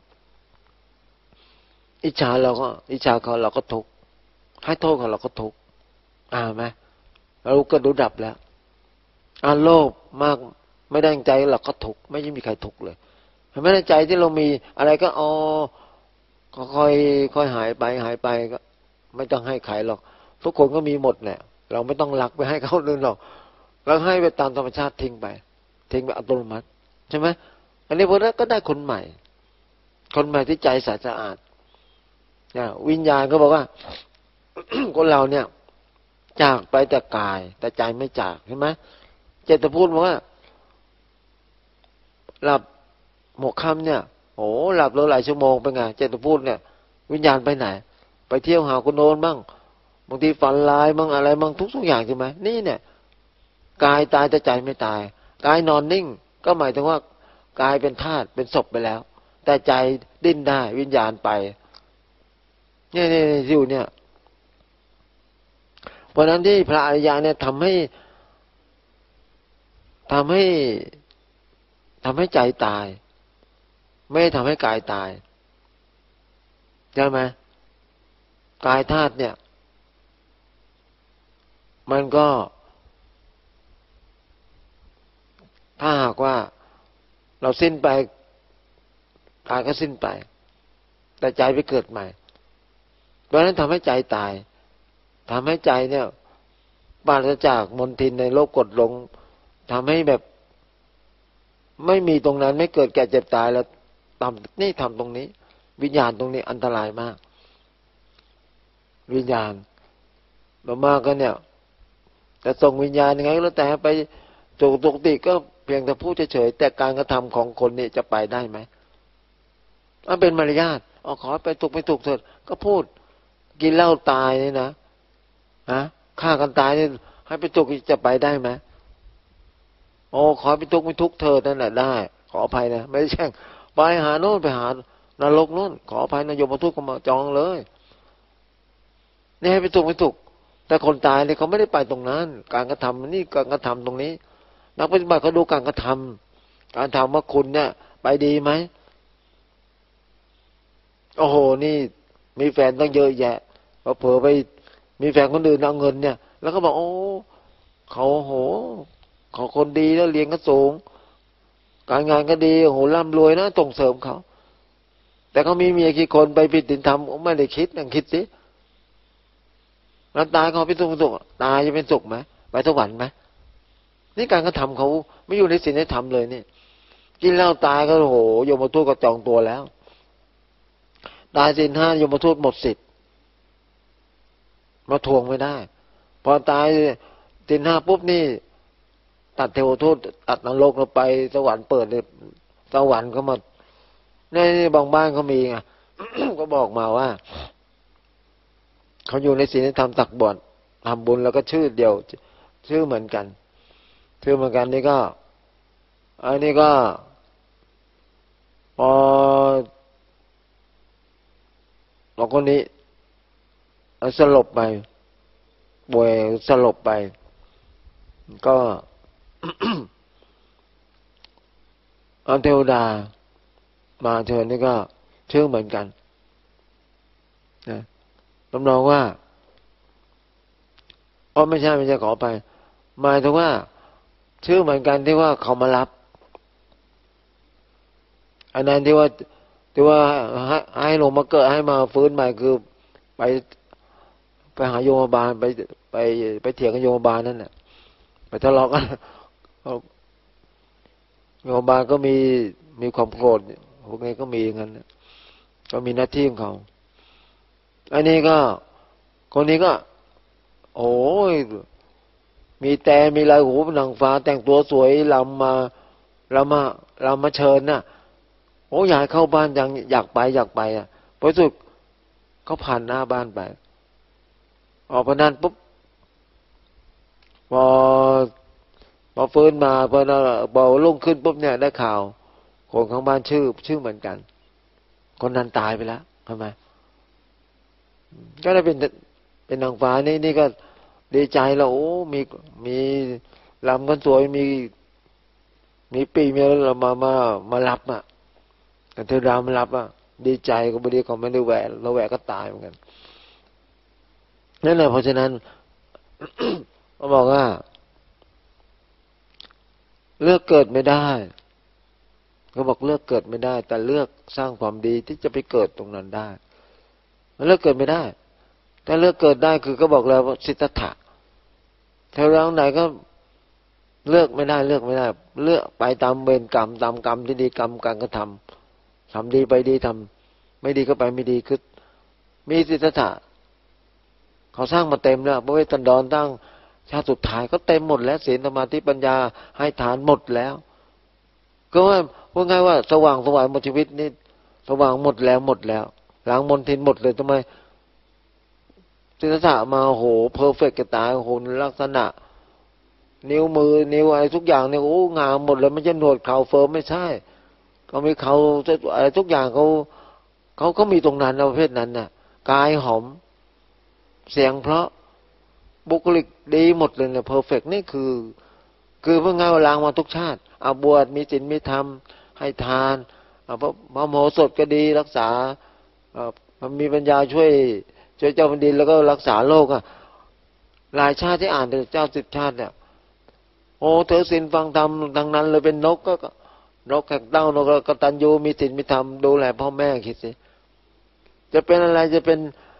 อิจฉาเราก็อิจฉาเขาเราก็ทุกข์ให้โทษเขาเราก็ทุกข์อ่าไหมเราก็ดูดับแล้วอ่าโลภมากไม่ได้ใจเราก็ทุกข์ไม่มีใครทุกข์เลยไม่ได้ใจที่เรามีอะไรก็อ๋อก็ค่อยค่อยหายไปหายไปก็ไม่ต้องให้ใครหรอกทุกคนก็มีหมดแหละเราไม่ต้องรักไปให้เขาเลยหรอกเราให้ไปตามธรรมชาติทิ้งไปทิ้งไปอัตโนมัติใช่ไหมอันนี้พอแล้วก็ได้คนใหม่คนใหม่ที่ใจสะอาดเนี่ยวิญญาณก็บอกว่า คนเราเนี่ยจากไปแต่กายแต่ใจไม่จากใช่ไหมเจตพูดบอกว่าหลับหมกค่ำเนี่ยโอ้หลับเราหลายชั่วโมงเป็นไงเจตพูดเนี่ยวิญญาณไปไหนไปเที่ยวหาคนโน้นบ้างบางทีฝันร้ายบ้างอะไรบ้างทุกทุกอย่างใช่ไหมนี่เนี่ยกายตายแต่ใจไม่ตายกายนอนนิ่งก็หมายถึงว่ากายเป็นธาตุเป็นศพไปแล้วแต่ใจดิ้นได้วิญญาณไปเนี่ยเนี่ยอยู่เนี่ยเพราะนั้นที่พระอริยะเนี่ยทำให้ทำให้ทำให้ใจตายไม่ทำให้กายตายใช่ไหมกายธาตุเนี่ยมันก็ถ้าหากว่าเราสิ้นไปกายก็สิ้นไปแต่ใจไปเกิดใหม่เพราะฉะนั้นทำให้ใจตายทำให้ใจเนี่ยปราศจากมลทินในโลกกดหลงทำให้แบบไม่มีตรงนั้นไม่เกิดแก่เจ็บตายแล้วทำนี่ทำตรงนี้วิญญาณตรงนี้อันตรายมากวิญญาณมากๆก็เนี่ยแต่ส่งวิญญาณยังไงก็แล้วแต่ไปจุตุกติก็เพียงแต่พูดเฉยๆแต่การกระทำของคนนี่จะไปได้ไหมมันเป็นมารยาทอ๋อขอไปถูกไม่ถูกเถิดก็พูดกินเหล้าตายนี่นะฮะฆ่ากันตายนี่ให้ไปถูกจะไปได้ไหมโอ้ขอไปทุกข์ไม่ทุกข์เธอนั่นแหละได้ขออภัยนะไม่ได้แช่งไปหาโน่นไปหานรกโน่นขออภัยนะโยมทูตก็มาจองเลยนี่ให้ไปทุกข์ไม่ทุกข์แต่คนตายเนี่ยเขาไม่ได้ไปตรงนั้นการกระทำนี่การกระทำตรงนี้นักปฏิบัติเขาดูการกระทำการถามว่าคุณเนี่ยไปดีไหมโอ้โหนี่มีแฟนต้องเยอะแยะพอเผลอไปมีแฟนคนอื่นเอาเงินเนี่ยแล้วก็บอกโอ้เขาโหเขาคนดีแล้วเรียนก็สูงการงานก็ดีโอ้โหร่ำรวยนะส่งเสริมเขาแต่เขามีเมียกี่คนไปผิดศีลธรรมไม่ได้คิดนั่งคิดสิแล้วตายเขาเป็นสุขสุขตายจะเป็นสุขไหมไปสวรรค์ไหมนี่การกระทำเขาไม่อยู่ในศีลในธรรมเลยนี่กินเหล้าตายก็โอ้โหโยมทูตก็จองตัวแล้วตายศีลห้าโยมทูตหมดสิทธิ์มาทวงไม่ได้พอตายศีลห้าปุ๊บนี่ตัดเทวทูตตัดนรกเราไปสวรรค์เปิดเลยสวรรค์ก็มาในบางบ้านเขามีไง ก็บอกมาว่าเขาอยู่ในศีลในธรรมตักบททำบุญแล้วก็ชื่อเดียวชื่อเหมือนกันชื่อเหมือนกันนี่ก็อันนี้ก็พอพอคนนี้สลบไปป่วยสลบไปก็ เอาเทวดามาเชิญนี่ก็ชื่อเหมือนกันนะรับรองว่าอ๋อไม่ใช่ไม่ใช่ขอไปหมายถึงว่าชื่อเหมือนกันที่ว่าเขามารับอันนั้นที่ว่าที่ว่าให้ให้ลงมาเกิดให้มาฟื้นใหม่คือไปไปหาโยมบาลไปไปไปเถียงกับโยมบาลนั่นแหละไปทะเลาะกันโยมบาลก็มีมีความโกรธพวกนี้ก็มีอย่างนั้นก็มีหน้าที่ของเขาอันนี้ก็คนนี้ก็โอ้ยมีแต่มีลายหูนางฟ้าแต่งตัวสวยลำมาเรามาเรามาเชิญน่ะโอ้อยากเข้าบ้านยังอยากไปอยากไปอ่ะพอสุดเขาผ่านหน้าบ้านไปออกพนันปุ๊บพอพอฟื้นมาพอเบาลุ่งขึ้นปุ๊บเนี่ยได้ข่าวคนข้างบ้านชื่อชื่อเหมือนกันคนนั้นตายไปแล้วทำไมก็ได้เป็นเป็นนางฟ้านี่นี่ก็ดีใจแล้วโอ้มีมีลำกันสวยมีมีปีมีอะไรมามามารับอ่ะเทวดามารับอ่ะดีใจก็บดีเขาไม่ได้แหวะเราแหวะก็ตายเหมือนกันนั่นแหละเพราะฉะนั้น เขาบอกว่าเลือกเกิดไม่ได้เขาบอกเลือกเกิดไม่ได้แต่เลือกสร้างความดีที่จะไปเกิดตรงนั้นได้มันเลือกเกิดไม่ได้แต่เลือกเกิดได้คือก็บอกแล้วว่าสิทธัตถะแถวไหนก็เลือกไม่ได้เลือกไม่ได้เลือกไปตามเวรกรรมตามกรรมที่ดีกรรมการกระทำทำดีไปดีทำไม่ดีก็ไปไม่ดีคือมีสิทธัตถะเขาสร้างมาเต็มแล้วพระเวสสันดรตั้งชาติสุดท้ายก็เต็มหมดแล้วศีลสมาธิปัญญาให้ทานหมดแล้วก็ว่าพูดง่ายว่าสว่างสวายหมดชีวิตนี่สว่างหมดแล้วหมดแล้วล้างมลทินหมดเลยทำไมสิทธัตถะมาโหเพอร์เฟกต์กันตายโหลักษณะนิ้วมือนิ้วอะไรทุกอย่างเนี่ยโอ้งามหมดเลยไม่ใช่หนวดเขาเฟิร์มไม่ใช่เขามีเขาอะไรทุกอย่างเขาเขาก็มีตรงนั้นประเภทนั้นน่ะกายหอมเสียงเพราะบุคลิกดีหมดเลยเนี่ยเพอร์เฟกต์นี่คือคือเพื่อเงาล้างมาทุกชาติอาบวชมีศีลมีธรรมให้ทานพระพระโมโหสถก็ดีรักษามันมีปัญญาช่วยช่วยเจ้าแผ่นดินแล้วก็รักษาโลกอ่ะหลายชาติที่อ่านเจ้าสิบชาติเนี่ยโอ้เธอศีลฟังธรรมดังนั้นเลยเป็นนกก็นกแขกเต้านกกตัญญูมีศีลมีธรรมดูแลพ่อแม่คิดสิจะเป็นอะไรจะเป็น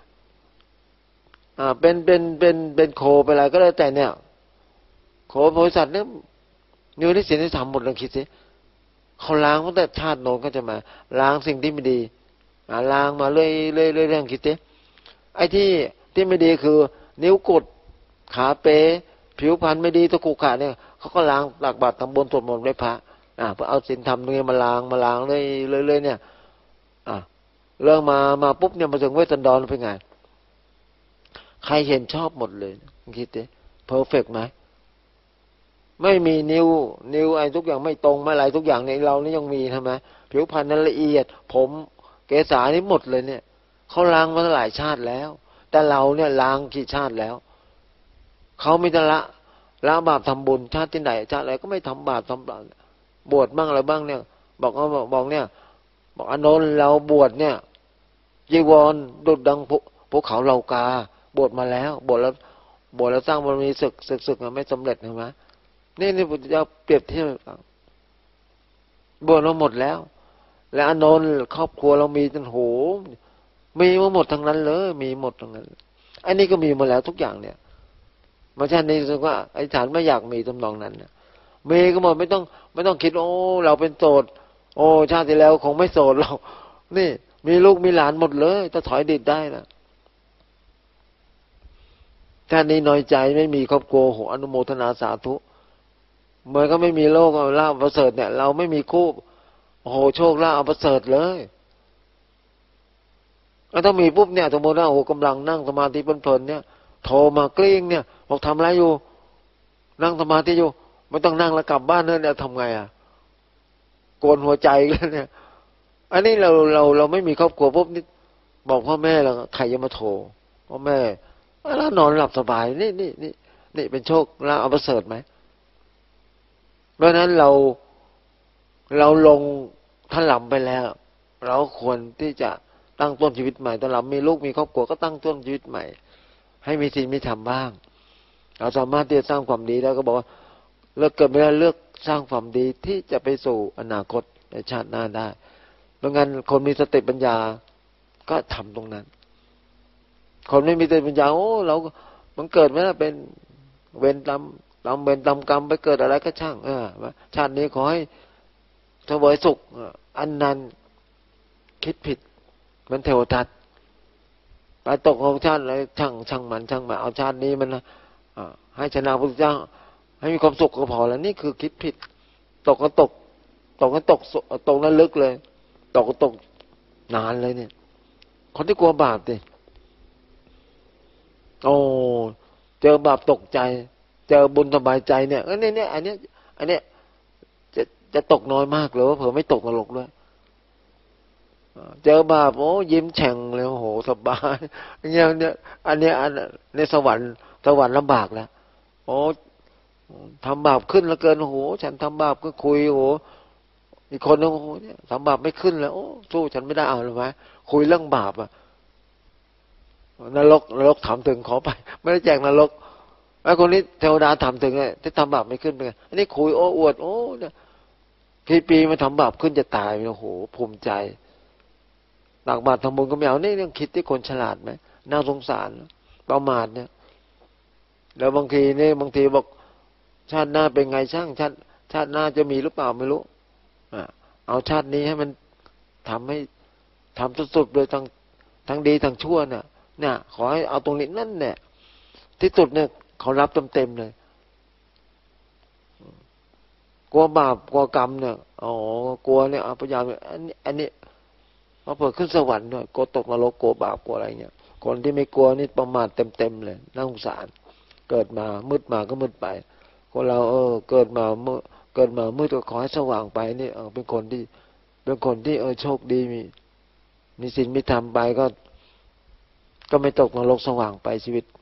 อ่าเป็นเป็นเป็นเป็นโคไปอะไรก็แล้วแต่เนี่ยโคบริษัทเนี่ยอยู่ในศีลในธรรมหมดเลยคิดสิเขาล้างตั้งแต่ชาติโน้นก็จะมาล้างสิ่งที่ไม่ดีอ่าล้างมาเรื่อยเรื่อยเรื่อยคิดสิไอ้ที่ที่ไม่ดีคือนิ้วกุดขาเป๋ผิวพรรณไม่ดีตะกุกขาเนี่ยเขาก็ล้างตักบาตรทำบุญสวดมนต์ไหว้พระอ่าเพื่อเอาศีลธรรมตรงนี้มาล้างมาล้างเรื่อยเรื่อยเรื่อยเนี่ยอ่าเรื่องมามาปุ๊บเนี่ยมาถึงเวสสันดรเป็นไงใครเห็นชอบหมดเลยคิดดิเพอร์เฟกต์ไหมไม่มีนิ้วนิ้วไอ้ทุกอย่างไม่ตรงไม่อะไรทุกอย่างในเรานี่ยังมีใช่ไหมผิวพรรณนั้นละเอียดผมเกศานี่หมดเลยเนี่ยเขาล้างมาหลายชาติแล้วแต่เราเนี่ยล้างกี่ชาติแล้วเขาไม่จะละละบาปทำบุญชาติที่ไหนชาติอะไรก็ไม่ทำบาปทำบาปบวชบ้างอะไรบ้างเนี่ยบอกเอาบอกบอกเนี่ยบอกอานนท์เราบวชเนี่ยจีวรดุจดังภูเขาเหล่ากาบวชมาแล้วบวชแล้วบวชแล้วสร้างบารมีศึกศึกศึกไม่สำเร็จเห็นไหมนี่นี่พุทธเจ้าเปรียบเทียบบวชมาหมดแล้วและอานนท์ครอบครัวเรามีจนโหมีมาหมดทั้งนั้นเลยมีหมดทั้งนั้นอันนี้ก็มีมาแล้วทุกอย่างเนี่ยมาชาตินี้รู้สึกว่าไอ้ฐานไม่อยากมีตำนองนั้นเนี่ยมีก็หมดไม่ต้องไม่ต้องคิดโอ้เราเป็นโสดโอ้ชาติที่แล้วคงไม่โสดเรานี่มีลูกมีหลานหมดเลยถ้าถอยดิดได้นะชาตินี้น้อยใจไม่มีครอบครัวโหอนุโมทนาสาธุเหมือนก็ไม่มีโลกลาภประเสริฐเนี่ยเราไม่มีคู่โอ้โหโชคลาภประเสริฐเลยแล้วถ้ามีปุ๊บเนี่ยสมมติว่าโอ้กำลังนั่งสมาธิเพลินๆเนี่ยโทรมากลิ้งเนี่ยบอกทำอะไรอยู่นั่งสมาธิอยู่ไม่ต้องนั่งแล้วกลับบ้านเนี่ยเนี่ยทำไงอ่ะโกนหัวใจแล้วเนี่ยอันนี้เราเราเราไม่มีครอบครัวปุ๊บนี่บอกพ่อแม่แล้วใครจะมาโทรพ่อแม่แล้วนอนหลับสบายนี่นี่นี่นี่เป็นโชคลาภประเสริฐไหมเพราะนั้นเราเราลงถลำไปแล้วเราควรที่จะตั้งต้นชีวิตใหม่ตอนเรามีลูกมีครอบครัวก็ตั้งต้นชีวิตใหม่ให้มีศีลมีธรรมบ้างเราสามารถที่จะสร้างความดีแล้วก็บอกว่าเลือกเกิดไม่ได้เลือกสร้างความดีที่จะไปสู่อนาคตในชาติหน้าได้ดังนั้นคนมีสติปัญญาก็ทำตรงนั้นคนไม่มีสติปัญญาโอ้เรามันเกิดไม่ได้เป็นเวรตามตามเวรตามกรรมไปเกิดอะไรก็ช่างเออชาตินี้ขอให้เสวยสุขอันนั้นคิดผิดมันเทวทัตไปตกของชาติอะไรช่างช่างมันช่างมันเอาชาตินี้มันให้ชนะพระพุทธเจ้าให้มีความสุขก็พอแล้วนี่คือคิดผิดตกก็ตกตกก็ตกตกนั้นลึกเลยตกก็ตกนานเลยเนี่ยคนที่กลัวบาปดิโอ้เจอบาปตกใจเจอบุญสบายใจเนี่ยเออเนี่ยเนี่ยอันเนี้ยอันเนี้ยจะจะตกน้อยมากเลยว่าเผื่อไม่ตกนรกด้วยเจอบาปโอ้ยิ้มแฉ่งเลยโอ้โหสบายอย่างเงี้ยเนี่ยอันเนี้ยอันในสวรรค์สวรรค์ลำบากแล้วโอ้ทำบาปขึ้นแล้วเกินโอ้โหฉันทำบาปก็คุยโอ้โหอีกคนนึงโอ้โหเนี่ยทำบาปไม่ขึ้นแล้วโอ้สู้ฉันไม่ได้เอาเลยไหมคุยเรื่องบาปอ่ะนรกนรกถามถึงขอไปไม่ได้แจกนรกไอ้คนนี้เทวดาถามถึงไงที่ทำบาปไม่ขึ้นเป็นไงอันนี้คุยโอ้อวดโอ้เนี่ยปีปีมาทำบาปขึ้นจะตายโอ้โหภูมิใจหลักบาปทำบุญก็ไม่เอานี่เรื่องคิดที่คนฉลาดไหมน่าสงสารประมาทเนี่ยแล้วบางทีนี่บางทีบอกชาติหน้าเป็นไงช่างชาติชาติหน้าจะมีหรือเปล่าไม่รู้อ่ะเอาชาตินี้ให้มันทำให้ทำสุดๆโดยทั้งทั้งดีทั้งชั่วเนี่ยเนี่ยขอให้เอาตรงนี้นั่นเนี่ยที่สุดเนี่ยเขารับเต็มๆเลยกลัวบาปกลัวกรรมเนี่ยอ๋อกลัวเนี่ยเอาพยายามอันนี้อันนี้พอเปิดขึ้นสวรรค์ด้วยกลัวตกนรกกลัวบาปกลัวอะไรเงี้ยคนที่ไม่กลัวนี่ประมาทเต็มๆเลยน่าสงสารเกิดมามืดมาก็มืดไปคนเราเออเกิดมาเมื่อเกิดมามืดก็ขอให้สว่างไปนี่เออเป็นคนที่เป็นคนที่เออโชคดีมีมีศีลมีธรรมไปก็ก็ไม่ตกนรกสว่างไปชีวิต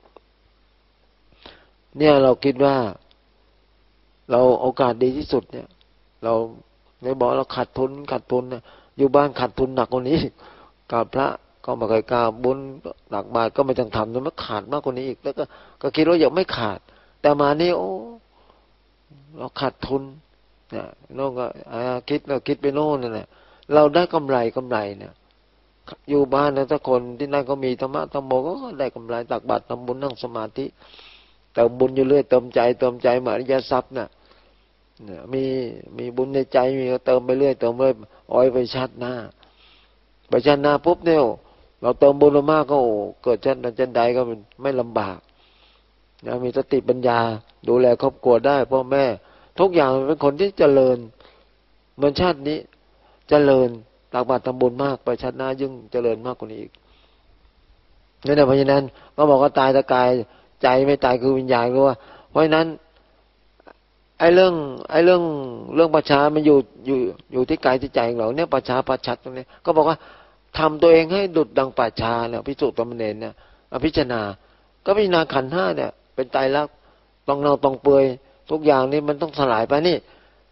เนี่ยเราคิดว่าเราโอกาสดีที่สุดเนี่ยเราในบอกเราขาดทุนขาดทุนเนี่ยอยู่บ้านขาดทุนหนักกว่านี้กราบพระก็ไม่เคยกราบบุญหนักบาทก็ไม่ต้องทำจนมันขาดมากกว่านี้อีกแล้วก็ก็คิดว่ายังไม่ขาดแต่มานี่โอ้เราขาดทุนเนี่ยโน่นก็คิดเราคิดไปโน่นนั่นแหละเราได้กำไรกำไรเนี่ยอยู่บ้านนะถ้าคนที่นั่นก็มีธรรมะธรรมโมก็ได้กำไรตักบาตรทำบุญนั่งสมาธิเติมบุญอยู่เรื่อยเติมใจเติมใจเหมือนอริยทรัพย์น่ะเนี่ยมีมีบุญในใจมีก็เติมไปเรื่อยเติมเรื่อยอ้อยไปชาติหน้าไปชาติหน้าปุ๊บเนี่ยเราเติมบุญมากก็โอ้เกิดชาตินั้นชาติใดก็ไม่ลำบากนะมีสติปัญญาดูแลครอบครัวได้พ่อแม่ทุกอย่างเป็นคนที่เจริญเหมือนชาตินี้เจริญตักบาตรทำบุญมากไปชาติหน้ายิ่งเจริญมากกว่านี้อีกนั่นแหละเพราะฉะนั้นก็บอกว่าตายแต่กายใจไม่ตายคือวิญญาณรู้ว่าเพราะฉะนั้นไอ้เรื่องไอ้เรื่องเรื่องปัจฉามันอยู่อยู่อยู่ที่กายที่ใจของเราเนี่ยปัจฉาปัจฉัตตรงนี้ก็บอกว่าทำตัวเองให้ดุจดังปัจฉาเนี่ยพิสุตมเนรเนี่ยพิจารณาก็พิจารณาขันธ์ห้าเนี่ยเป็นไตรลักษณ์ต้องเน่าต้องเปื่อยทุกอย่างนี่มันต้องสลายไปนี่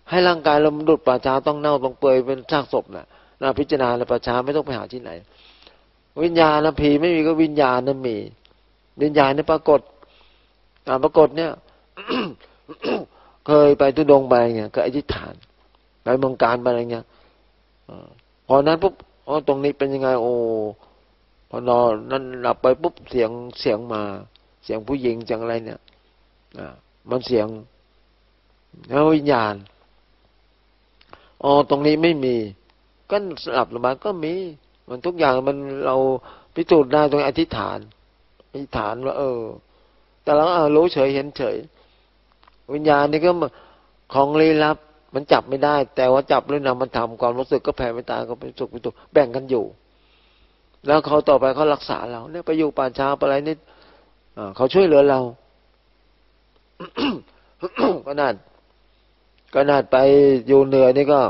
ให้ร่างกายเราดุดป่าช้าต้องเน่าต้องเปื่อยเป็นซากศพน่ะนะพิจารณาในป่าช้าไม่ต้องไปหาที่ไหนวิญญาณนะผีไม่มีก็วิญญาณนะมีวิญญาณนี่ปรากฏอ่าปรากฏเนี่ย เคยไปทุดงไปเงี้ยก็อธิษฐานไปเมืองการไปอะไรเงี้ยพอนั้นปุ๊บอ๋อตรงนี้เป็นยังไงโอ้พอนอนนั่นหลับไปปุ๊บเสียงเสียงมาเสียงผู้หญิงเสียงอะไรเนี่ยอ่ามันเสียงแล้ววิญญาณอ๋อตรงนี้ไม่มีก็หลับลงมาก็มีมันทุกอย่างมันเราพิสูจน์ได้ตรงอธิษฐานอธิษฐานว่าเออแต่เราเอารู้เฉยเห็นเฉยวิญญาณนี่ก็ของลี้ลับมันจับไม่ได้แต่ว่าจับด้วยนามธรรมความรู้สึกก็แผ่ไม่ตายก็เป็นสุขเป็นทุกข์แบ่งกันอยู่แล้วเขาต่อไปเขารักษาเราเนี่ยไปอยู่ป่าช้าไปอะไรนี่เขาช่วยเหลือเรา ก็นาดก็นาดไปอยู่เหนือนี่ก็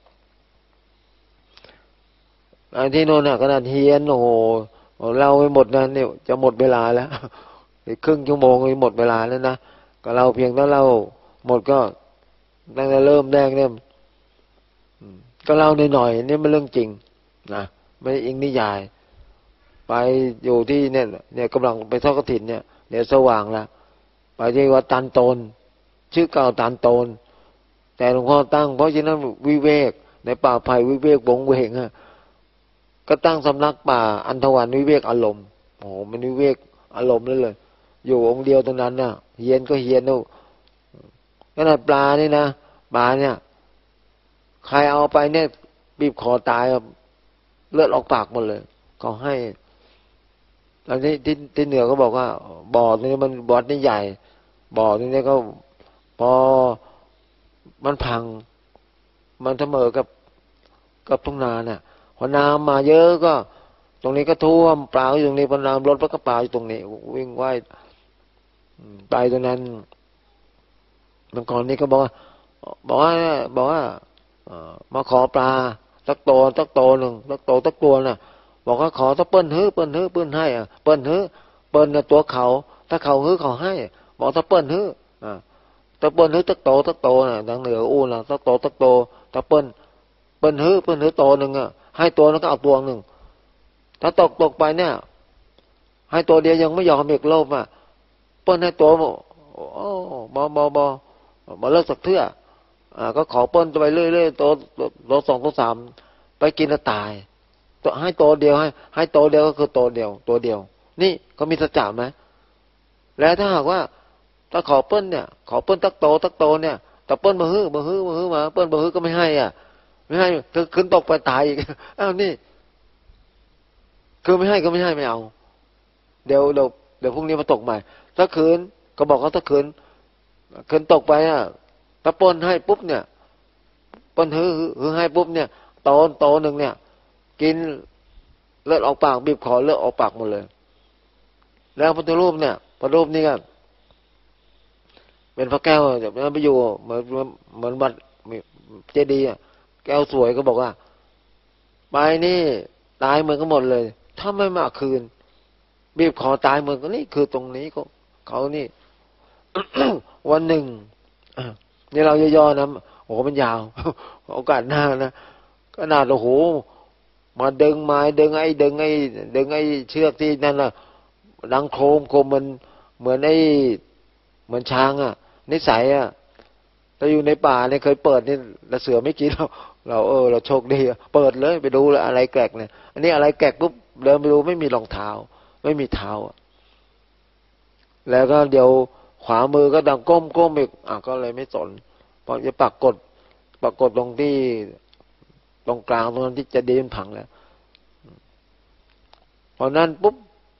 อันที่โน่นน่ะก็นาดเฮียนโอ้โหเราไปหมดนั้นเนี่ยจะหมดเวลาแล้วอีกครึ่งชั่วโมงก็หมดเวลาแล้วนะก็เราเพียงแต่เราหมดก็ตั้งแต่เริ่มแรกเนี่ยก็เล่าหน่อยๆนี่มันเรื่องจริงนะไม่อิงนิยายไปอยู่ที่เนี่ยเนี่ยกำลังไปทอดกฐินเนี่ยเนี่ยสว่างแล้วไปที่วัดตานโตนชื่อเก่าตานโตนแต่หลวงพ่อตั้งเพราะฉะนั้นวิเวกในป่าไผ่วิเวกบงเวงฮะก็ตั้งสำนักป่าอันธวันวิเวกอารมณ์โอ้โหมันวิเวกอารมณ์เลยเลยอยู่องค์เดียวตรงนั้นน่ะเฮียนก็เฮียนนู่นขนาดปลานี่นะปลาเนี่ยใครเอาไปเนี่ยบีบคอตายเลือดออกปากหมดเลยเขาให้แล้วที่ที่ที่เหนือก็บอกว่าบ่อตรงนี้มันบ่อนี่ใหญ่บ่อตรงนี้ก็พอมันพังมันเสมอกับกับทุ่งนาเนี่ยพอน้ำมาเยอะก็ตรงนี้ก็ท่วมปลาอยู่ตรงนี้พอน้ำลดก็ปลาอยู่ตรงนี้วิ่งว่ายไปตรงนั้นเมื่อก่อนนี้ก็บอกว่าบอกว่าบอกว่ามาขอปลาสักโตสักโตหนึ่งสักโตสักตัวน่ะบอกว่าขอถ้าเปิ้นฮื้อเปิ้นฮื้อเปิ้นให้อ่ะเปิ้นฮื้อเปิ้นน่ะตัวเขาถ้าเขาฮื้อเขาให้บอกถ้าเปิ้นฮื้ออ่าถ้าเปิ้นฮื้อสักโตสักโตน่ะทางเหนืออู้น่ะสักโตสักโตถ้าเปิ้นเปิ้นฮื้อเปิ้นฮื้อโตหนึ่งอ่ะให้ตัวนึงก็เอาตัวหนึ่งถ้าตกตกไปเนี่ยให้ตัวเดียวยังไม่ยอมอีกโลภอ่ะเปิ้นให้ตัวโอ้บ่บ่บ่บ่เลิกสักเทื่ออ่าก็ขอเปิ้นไปเรื่อยๆตัวตัวสองตัวสามไปกินแล้วตายตัวให้ตัวเดียวให้ให้ตัวเดียวก็คือตัวเดียวตัวเดียวนี่เขามีสัจจะไหมแล้วถ้าหากว่าถ้าขอเปิ้นเนี่ยขอเปิ้นตักโตตักโตเนี่ยแต่เปิ้นมาฮื้อมาฮื้อมาฮื้อมาเปิ้นมาฮื้อก็ไม่ให้อ่ะไม่ให้ถ้าขึ้นตกไปตายอีกอ้าวนี่คือไม่ให้ก็ไม่ให้ไม่เอาเดี๋ยวเดี๋ยวเดี๋ยวพรุ่งนี้มาตกใหม่ถ้าคืนก็บอกเขาถ้าคืนคืนตกไปอ่ะถ้าเปิ้นให้ปุ๊บเนี่ยเปิ้นฮื้อฮื้อให้ปุ๊บเนี่ยโตโตหนึ่งเนี่ยกินเลือดออกปากบีบคอเลือดออกปากหมดเลยแล้วพระพุทธรูปเนี่ยพระรูปนี่ก็เป็นพระแก้วแบบนั้นไปอยู่เหมือนเหมือนวัดเจดีย์แก้วสวยก็บอกว่าไปนี่ตายเหมือนกันหมดเลยถ้าไม่มาคืนบีบคอตายเหมือนกันนี่คือตรงนี้เขาเขานี่ วันหนึ่งนี่เราย่อๆนะโอ้โหมันยาวโอกาสหน้านะขนาดโอ้โหมาดึงไม้ดึงไอ้ดึงไอ้ดึงไอ้เชือกที่นั่นน่ะดังโครมโครมมันเหมือนไอ้เหมือนช้างอ่ะนิสัยอ่ะถ้าอยู่ในป่าเนี่ยเคยเปิดนี่แล้วเสือไม่กินเราเราเออเราโชคดีเปิดเลยไปดูแล้วอะไรแกลกเนี่ยอันนี้อะไรแกลกปุ๊บเดินไปดูไม่มีรองเท้าไม่มีเท้าแล้วก็เดี๋ยวขวามือก็ดังก้มก้มอีกอ่ะก็เลยไม่สนเพราะจะปักกดปักกดตรงที่ตรงกลางตรงนั้นที่จะดีมันพังแล้วพอนั้นปุ๊บ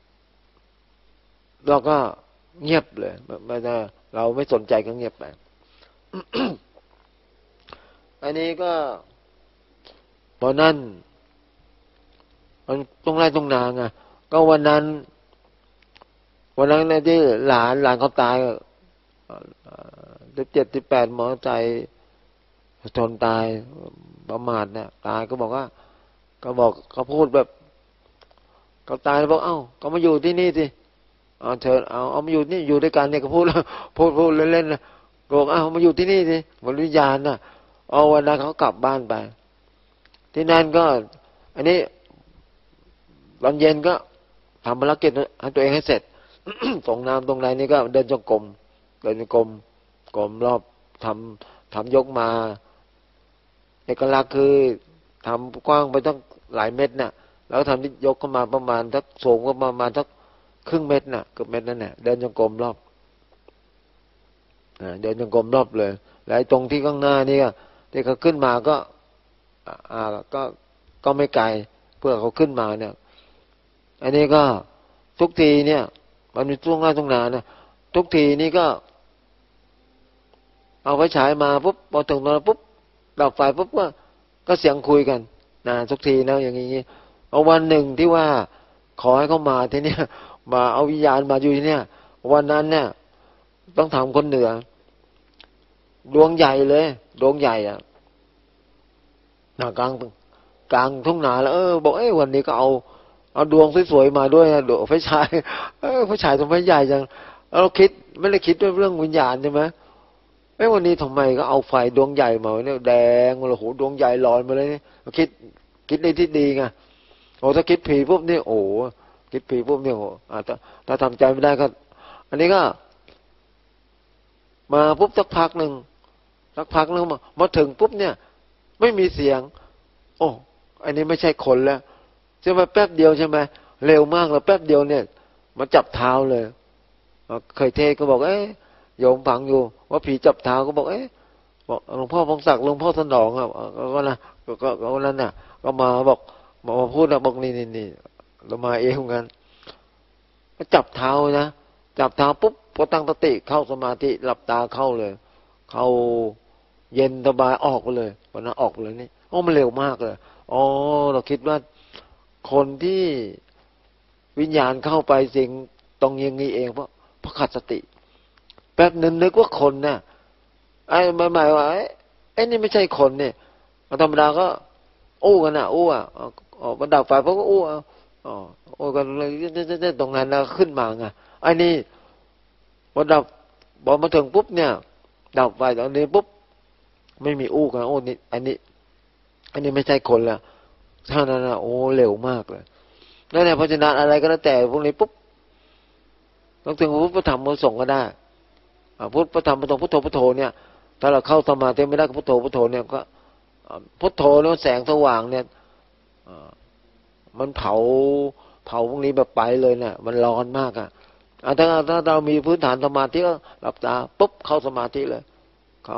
เราก็เงียบเลยไม่ได้เราไม่สนใจก็เงียบไป อันนี้ก็พอนั้นมันตรงไรตรงนาไงก็วันนั้นวันนั้นในที่หลานหลานเขาตายสิบเจ็ดสิบแปดหมอใจชนตายประมาทเนี่ยตายก็บอกว่าก็บอกเขาพูดแบบเขาตายแล้วบอกเอ้าก็มาอยู่ที่นี่สิเอาเชิญเอาเอามาอยู่นี่อยู่ด้วยกันเนี่ยก็พูดพูดพูดเล่นๆนะบอกเอ้ามาอยู่ที่นี่สิวิญญาณน่ะเอาวันนั้นเขากลับบ้านไปที่นั่นก็อันนี้ตอนเย็นก็ทำภารกิจให้ตัวเองให้เสร็จ ส่งน้ำตรงไหนนี่ก็เดินจงกรมเดินจงกรมกรมรอบทำทำยกมาเอกลักษณ์คือทำกว้างไปตั้งหลายเมตรน่ะแล้วทำที่ยกเข้ามาประมาณสักสูงก็ประมาณสักครึ่งเมตรน่ะเกือบเมตรนั่นแหละเดินจงกรมรอบเดินจงกรมรอบเลยแล้วตรงที่ข้างหน้านี่ก็ที่เขาขึ้นมาก็อ่าก็ก็ไม่ไกลเพื่อเขาขึ้นมาเนี่ยอันนี้ก็ทุกทีเนี่ยมันมีช่วงหน้าตรงหนานะทุกทีนี่ก็เอาไฟฉายมาปุ๊บพอถึงตรงนั้นปุ๊บดับไฟปุ๊บก็ก็เสียงคุยกันนะทุกทีนะอย่างนี้เอาวันหนึ่งที่ว่าขอให้เขามาที่เนี่ยมาเอาวิญญาณมาอยู่ที่เนี่ยวันนั้นเนี่ยต้องถามคนเหนือดวงใหญ่เลยดวงใหญ่อะหน้ากลางกลางทุ่งนาแล้วเออบอกเอ้วันนี้ก็เอาเอาดวงสวยๆมาด้วยนะดวงไฟฉายเออไฟฉายทำไมใหญ่จังเราคิดไม่ได้คิดเรื่องวิญญาณใช่ไหมเอ้วันนี้ทำไมก็เอาไฟดวงใหญ่มาเนี่ยแดงโอ้โหดวงใหญ่ลอยมาเลยนี่คิดคิดในที่ดีไงโอ้ถ้าคิดผีปุ๊บนี่โอ้คิดผีปุ๊บเนี่ยโอ้ถ้าถ้าทำใจไม่ได้ก็อันนี้ก็มาปุ๊บสักพักหนึ่งสักพักนึงมามาถึงปุ๊บเนี่ยไม่มีเสียงโอ้อันนี้ไม่ใช่คนแล้วใช่ไหมแป๊บเดียวใช่ไหมเร็วมากเลยแป๊บเดียวเนี่ยมันจับเท้าเลยเคยเทศก็บอกเอ๊ะโยมฟังอยู่ว่าผีจับเท้าก็บอกเอ๊ะบอกหลวงพ่อพงศักดิ์หลวงพ่อสนองอ่ะก็นะก็ก็นั้นน่ะก็มาบอกมาพูดนะบอกนี่นี่นี่เรามาเองเหมือนกันก็จับเท้านะจับเท้าปุ๊บพอตั้งสติเข้าสมาธิหลับตาเข้าเลยเข้าเย็นสบายออกไปเลยวันนั้นออกเลยนี่โอ้มันเร็วมากเลยอ๋อเราคิดว่าคนที่วิญญาณเข้าไปสิ่งตรงอย่างนี้เองเพราะเพราะขาดสติแป๊บนึงนึกว่าคนน่ะไอ้หมายหมายว่าไอ้นี่ไม่ใช่คนเนี่ยธรรมดาก็อู้กันน่ะอู้อ่ะอ๋อมันดับไฟเพราะก็อู้อ่ะอ๋อโอ้กันเลยตรงนั้นแล้วขึ้นมาไงไอ้นี่พอดับพอมาถึงปุ๊บเนี่ยดับไฟตอนนี้ปุ๊บไม่มีอู้กันโอ้นี่อันนี้อันนี้ไม่ใช่คนละท่านั้นนะโอ้เร็วมากเลยนั่นแหละเพราะฉะนั้นอะไรก็แล้วแต่พวกนี้ปุ๊บต้องถึงพุทธธรรมพระสงฆ์ก็ได้พุทธธรรมพระสงฆ์พุทโธพุทโธเนี่ยถ้าเราเข้าสมาธิไม่ได้ก็พุทโธพุทโธเนี่ยก็พุทโธแล้วแสงสว่างเนี่ยมันเผาเผาพวกนี้แบบไปเลยเนี่ยมันร้อนมากอ่ะถ้าถ้าเรามีพื้นฐานสมาธิก็หลับตาปุ๊บเข้าสมาธิเลยเข้า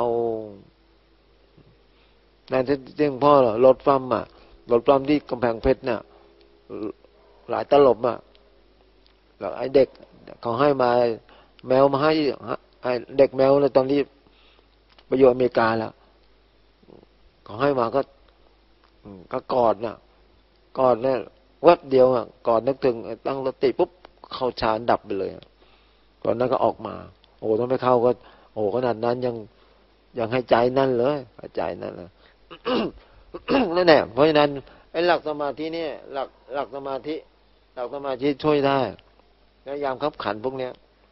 นั่นที่จริงพ่อรถฟัมอ่ะรถฟัมที่กำแพงเพชรเนี่ยหลายตลบอ่ะแล้วไอ้เด็กเขาให้มาแมวมาให้ไอ้เด็กแมวในตอนนี้ไปอยู่อเมริกาแล้วเขาให้มาก็ก็กอดน่ะกอดเนี่ยแวบเดียวอ่ะกอดนึกถึงตั้งสติปุ๊บเข้าฌานดับไปเลยตอนนั้นก็ออกมาโอ้ต้องไม่เข้าก็โอ้ขนาดนั้นยังยังให้ใจนั่นเลยใจนั่นเลย นั่นแหละเพราะฉะนั้นไอ้หลักสมาธินี่หลักหลักสมาธิหลักสมาธิช่วยได้พยายามขับขันพวกเนี้ย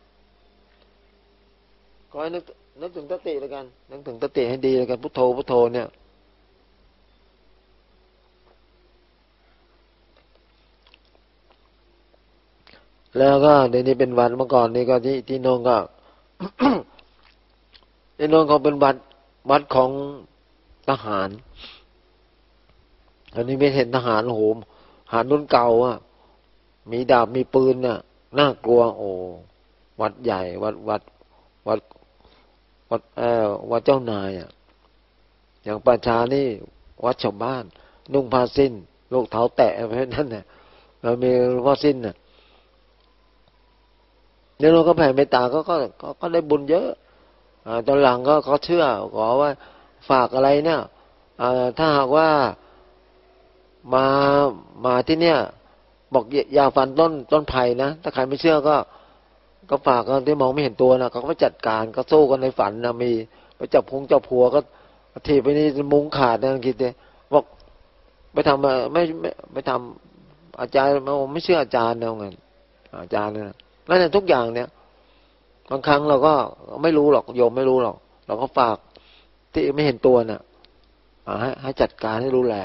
ก็ให้นึกนึกถึงสติแล้วกันนึกถึงสติให้ดีแล้วกันพุทโธพุทโธเนี่ยแล้วก็เดี๋ยวนี้เป็นวัดเมื่อก่อนนี่ก็ที่ที่โนนก็ ที่โนนเขาเป็นวัดวัดของทหารอันนี้ไม่เห็นทหารโหมทหารรุ่นเก่าอ่ะมีดาบมีปืนน่ะน่ากลัวโอ้วัดใหญ่วัดวัดวัดวัดเอ่อวัดเจ้านายอ่ะอย่างประชานี่วัดชาวบ้านนุ่งผ้าสิ้นลูกเท้าแตะไปนั่นน่ะเรามีผ้าสิ้นน่ะเดี๋ยวเราก็แผ่เมตตาก็ก็ก็ได้บุญเยอะอ่าตอนหลังก็เขาเชื่อขอว่าฝากอะไรเนี่ยอ่าถ้าหากว่ามามาที่เนี่ยบอกอย่าฟันต้นต้นไผ่นะถ้าใครไม่เชื่อก็ก็ฝากกันที่มองไม่เห็นตัวนะเขาก็ไปจัดการก็สู้กันในฝันนะมีไปจับพงเจ้าผัวก็ถีบไปนี่มุ้งขาดนะคิดดิบอกไปทำไม่ไม่ไปทำอาจารย์ไม่เชื่ออาจารย์นะเงินอาจารย์นะนั่นแหละทุกอย่างเนี่ยบางครั้งเราก็ไม่รู้หรอกโยมไม่รู้หรอกเราก็ฝากที่ไม่เห็นตัวน่ะให้ให้จัดการให้รู้แล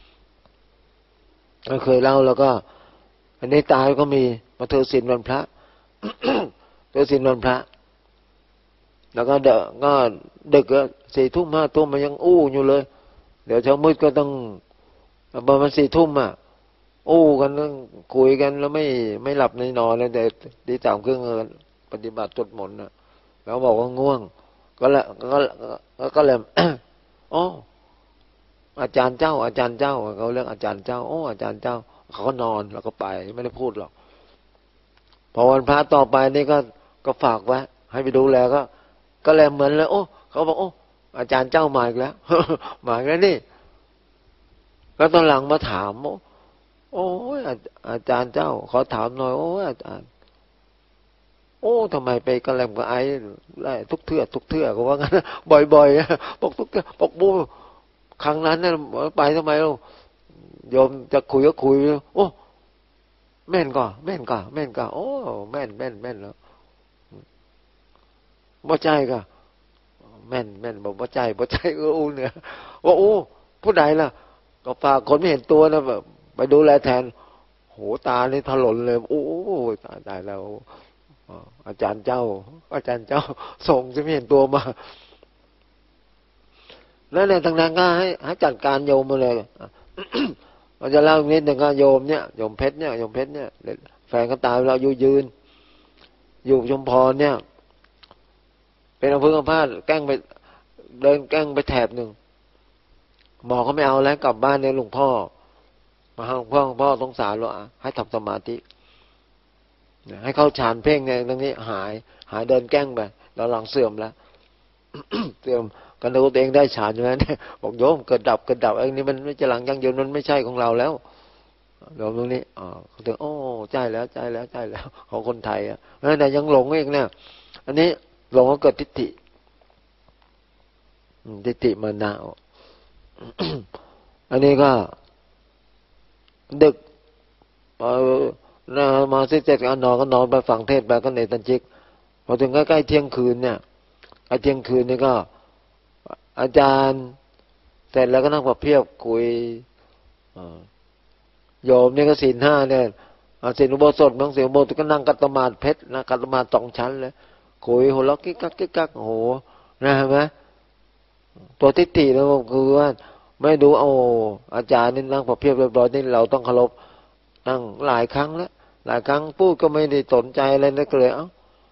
ก็เคยเล่าแล้วก็ อันนี้ตายก็มีมาเธอศีลวันพระ เธอศีลวันพระ แล้วก็เดกก็ดึกก็สี่ทุ่มห้าทุ่มมันยังอู้อยู่เลยเดี๋ยวเช้ามืดก็ต้องประมาณสี่ทุ่มอ่ะอู้กันคุยกันแล้วไม่ไม่หลับในนอนเลยแต่ตีสามครึ่งปฏิบัติจดหมดนะแล้วบอกว่าง่วงก็ละก็ก็ก็เลยอ๋ออาจารย์เจ้าอาจารย์เจ้าเขาเรียกอาจารย์เจ้าโอ้อาจารย์เจ้าเขาก็นอนแล้วก็ไปไม่ได้พูดหรอกพอวันพระต่อไปนี่ก็ก็ฝากไว้ให้ไปดูแลก็ก็แลเหมือนเลยโอ้เขาบอกโอ้อาจารย์เจ้ามาอีกแล้ว มาอีกแล้วนี่แล้วตอนหลังมาถามโอ้ยอาจารย์เจ้าขอถามหน่อยโอ้ยอาจารย์โอ้ทำไมไปกระแลมกับไอ้ไล่ทุกเทื่อทุกเทื่อก็ว่างั้นบ่อยๆบอกทุกเทื่อบอกบูครั้งนั้นน่ะไปทำไมเราโยมจะคุยก็คุยโอ้แม่นก่อแม่นก่อแม่นก่อโอ้แม่นแม่นแม่นแล้วบ่ใจก่ะแม่นแม่นบอกบ่ใจบ่ใจก็อู้เนี่ยว่าโอ้ผู้ใดล่ะก็ฝากคนไม่เห็นตัวนะแบบไปดูแลแทนโหตานี่ถลนเลยโอ้ตายตายแล้วอาจารย์เจ้าอาจารย์เจ้าส่งจะไม่เห็นตัวมาแล้วในทางนั้นก็ให้ให้จัดการโยมมาเลยเราจะเล่านิดหนึ่งก็โยมเนี่ยโยมเพชรเนี่ยโยมเพชรเนี่ยแฟนก็ตายเราอยู่ยืนอยู่ชุมพรเนี่ยเป็นอำเภออัมพาตแกล้งไปเดินแกล้งไปแถบหนึ่งหมอเขาไม่เอาแล้วกลับบ้านเนี่ยหลวงพ่อมาหาหลวงพ่อหลวงพ่อสงสารเราให้ทำสมาธิให้เข้าฌานเพ่งเนี่ยตรงนี้หายหายเดินแกล้งไปเราหลังเสื่อมแล้ว เสื่อมกันดูตัวเองได้ฌานอยู่แล้วเนี่ยบอกโยมเกิดดับเกิดดับเองนี่มันไม่จะหลังยังยืนมันไม่ใช่ของเราแล้วโยมตรงนี้อ๋อเขาถึงโอ้ใจแล้วใจแล้วใจแล้วของคนไทยอ่ะแต่ยังหลงเองเนี่ยอันนี้หลงก็เกิดทิฏฐิทิฏฐิมานะอันนี้ก็ดึกมาเสร็จก็นอนก็นอนไปฟังเทศไปก็เนตันจิกพอถึงใกล้ๆเที่ยงคืนเนี่ยไอ้เที่ยงคืนนี่ก็อาจารย์เสร็จแล้วก็นั่งประเพียบคุยโยมนี่ก็ศีลห้าเนี่ยศีลอุโบสถบางศีลอุโบสถก็นั่งกัตตมาศเพชรนะกัตตมาศสองชั้นเลยคุยหัวเราะกิ๊กกักกิ๊กกักโอ้โหนะเห็นไหมตัวทิฏฐิแล้วคือว่าไม่ดูเอาอาจารย์นี่นั่งประเพียบเรียบร้อยนี่เราต้องเคารพนั่งหลายครั้งแล้วหลายครั้งพูดก็ไม่ได้สนใจอะไรนั่นก็เลยเอ้า